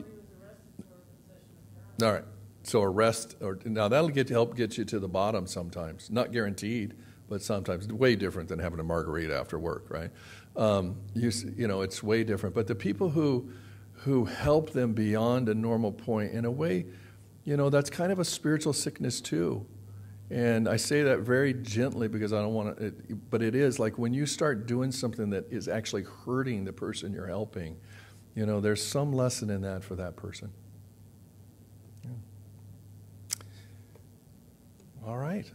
All right. So arrest, or now that'll get help get you to the bottom sometimes. Not guaranteed, but sometimes way different than having a margarita after work, right? Um, you you know, it's way different. But the people who who help them beyond a normal point, in a way, you know, that's kind of a spiritual sickness too. And I say that very gently because I don't want to, it, but it is like when you start doing something that is actually hurting the person you're helping, you know, there's some lesson in that for that person. Yeah. All right.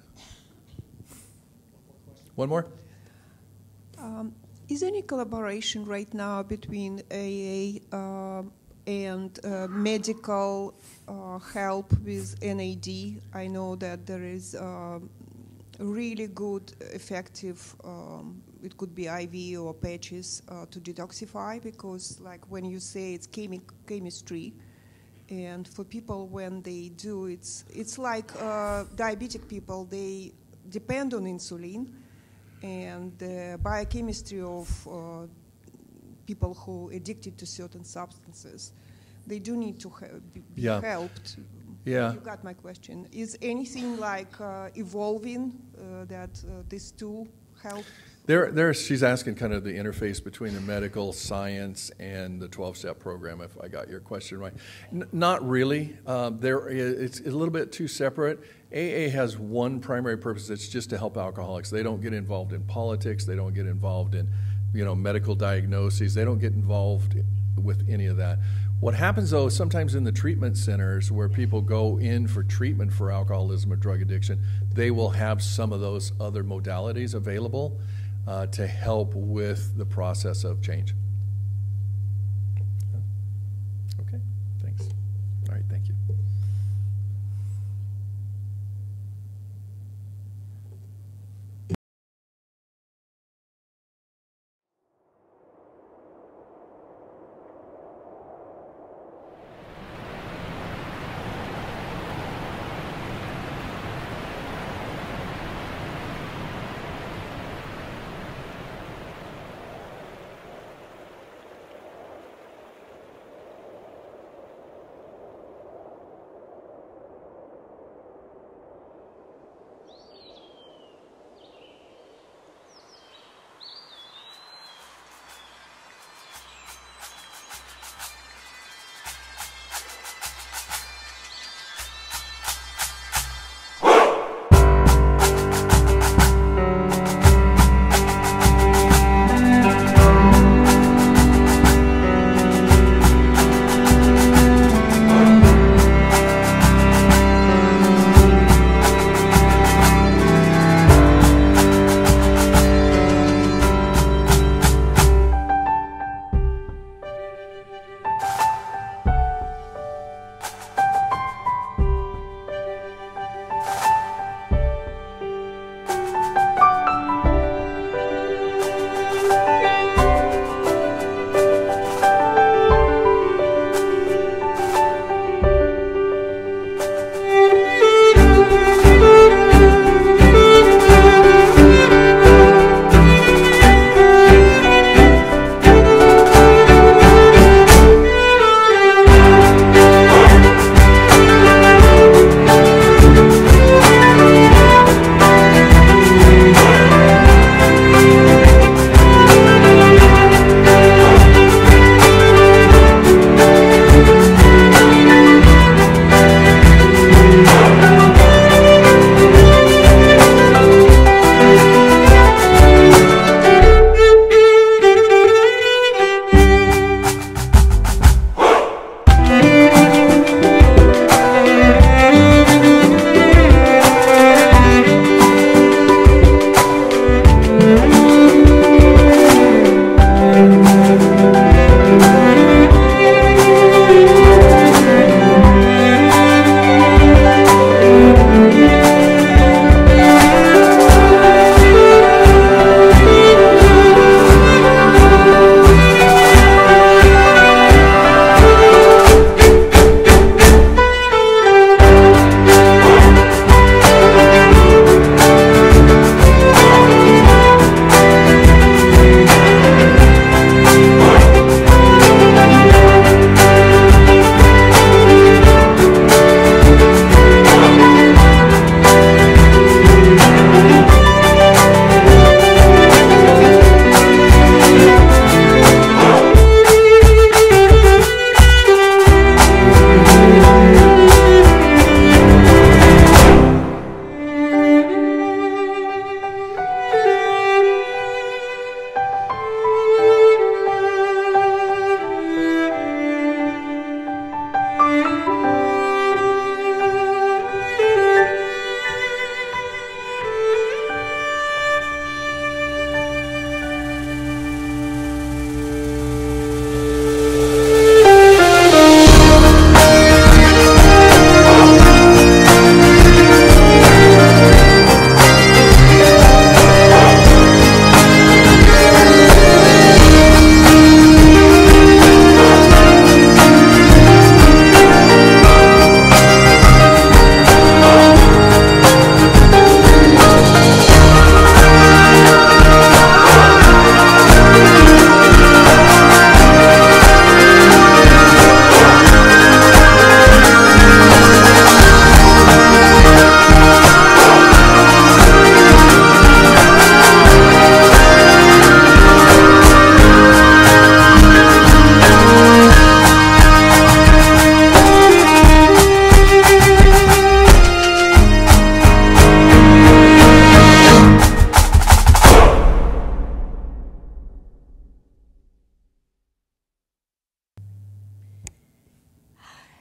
One more? Um, is any collaboration right now between A A uh, and uh, medical uh, help with N A D? I know that there is uh, really good, effective, um, it could be I V or patches uh, to detoxify, because like when you say it's chemi- chemistry, and for people when they do, it's, it's like uh, diabetic people, they depend on insulin, and the biochemistry of uh, people who are addicted to certain substances, they do need to ha- be, be yeah. helped. Yeah. You got my question. Is anything like uh, evolving uh, that uh, these two help? There, there. She's asking kind of the interface between the medical science and the twelve-step program, if I got your question right. N- not really. Um, there is, it's a little bit too separate. A A has one primary purpose. It's just to help alcoholics. They don't get involved in politics. They don't get involved in, you know, medical diagnoses. They don't get involved with any of that. What happens, though, sometimes in the treatment centers where people go in for treatment for alcoholism or drug addiction, they will have some of those other modalities available uh, to help with the process of change. Okay, thanks. All right, thank you.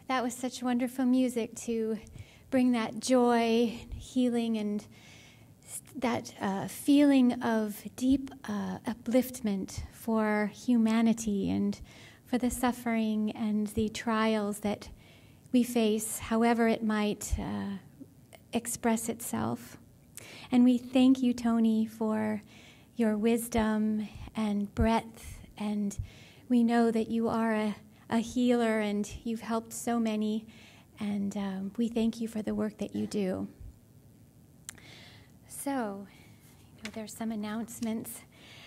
that was such wonderful music to bring that joy, healing, and that uh, feeling of deep uh, upliftment for humanity and for the suffering and the trials that we face, however it might uh, express itself. And we thank you, Tony, for your wisdom and breadth, and we know that you are a, a healer and you've helped so many, and um, we thank you for the work that you do. So, you know, there's some announcements.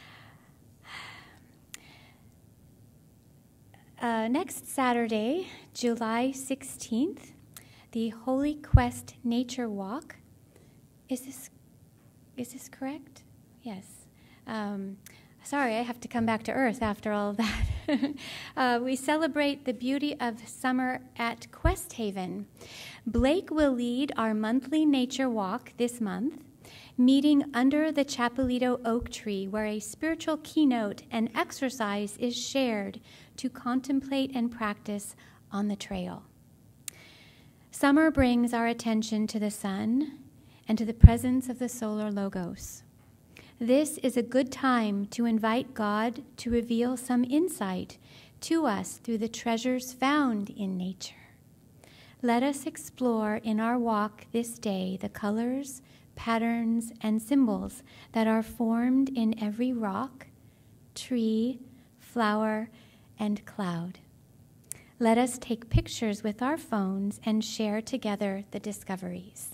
Uh, next Saturday, July sixteenth, the Holy Quest Nature Walk. Is this is this correct? Yes. Um, sorry, I have to come back to Earth after all of that. uh, we celebrate the beauty of summer at Quest Haven. Blake will lead our monthly nature walk this month, meeting under the Chapelito oak tree, where a spiritual keynote and exercise is shared to contemplate and practice on the trail. Summer brings our attention to the sun and to the presence of the solar logos. This is a good time to invite God to reveal some insight to us through the treasures found in nature. Let us explore in our walk this day the colors, patterns, and symbols that are formed in every rock, tree, flower, and cloud. Let us take pictures with our phones and share together the discoveries.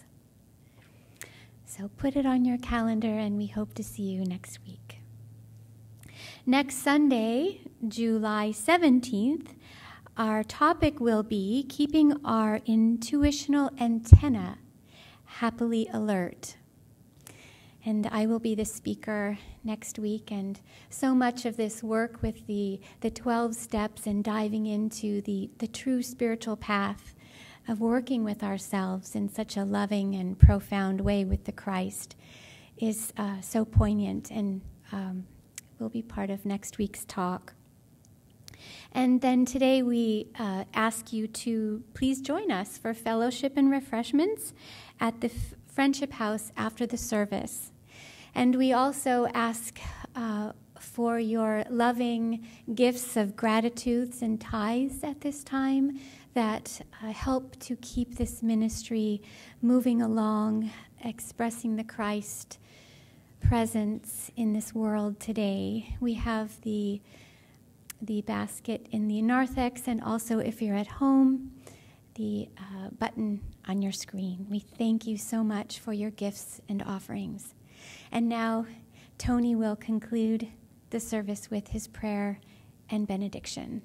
So put it on your calendar, and we hope to see you next week. Next Sunday, July seventeenth, our topic will be keeping our intuitional antenna happily alert. And I will be the speaker next week, and so much of this work with the, the twelve steps and diving into the, the true spiritual path of working with ourselves in such a loving and profound way with the Christ is uh, so poignant, and um, will be part of next week's talk. And then today we uh, ask you to please join us for fellowship and refreshments at the F- Friendship House after the service. And we also ask uh, for your loving gifts of gratitudes and tithes at this time that uh, help to keep this ministry moving along, expressing the Christ presence in this world today. We have the the basket in the narthex, and also if you're at home, the uh, button on your screen. We thank you so much for your gifts and offerings. And now Tony will conclude the service with his prayer and benediction.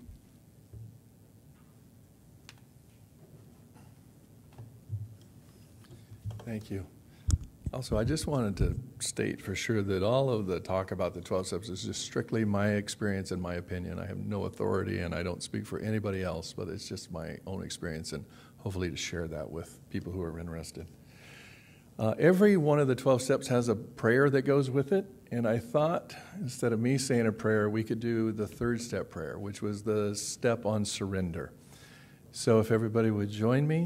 Thank you. Also, I just wanted to state for sure that all of the talk about the twelve steps is just strictly my experience and my opinion. I have no authority, and I don't speak for anybody else, but it's just my own experience, and hopefully to share that with people who are interested. Uh, every one of the twelve steps has a prayer that goes with it, and I thought instead of me saying a prayer, we could do the third step prayer, which was the step on surrender. So if everybody would join me.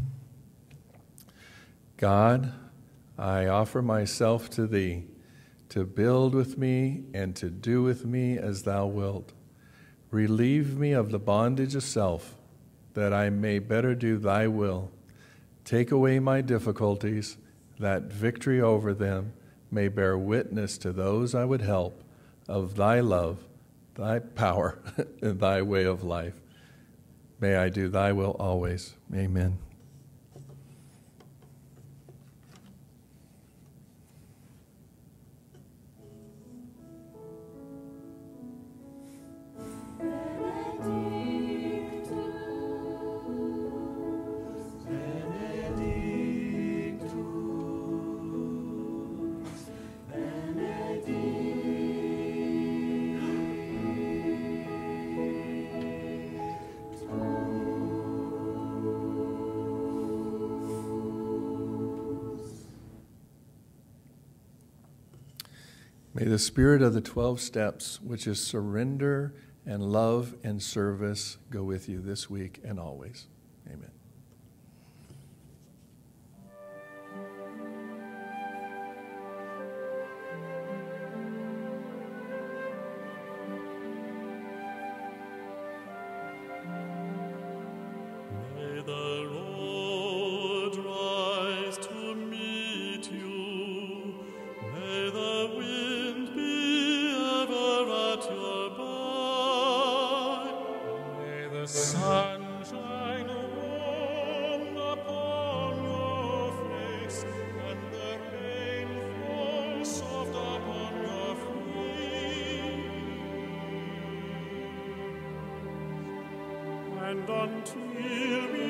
God, I offer myself to Thee, to build with me and to do with me as Thou wilt. Relieve me of the bondage of self, that I may better do Thy will. Take away my difficulties, that victory over them may bear witness to those I would help of Thy love, Thy power, and Thy way of life. May I do Thy will always. Amen. May the spirit of the twelve steps, which is surrender and love and service, go with you this week and always. Amen. May the Lord rise to meet you. May the wind be ever at your back. May the sun shine warm upon your face, and the rain fall soft upon your feet. And until we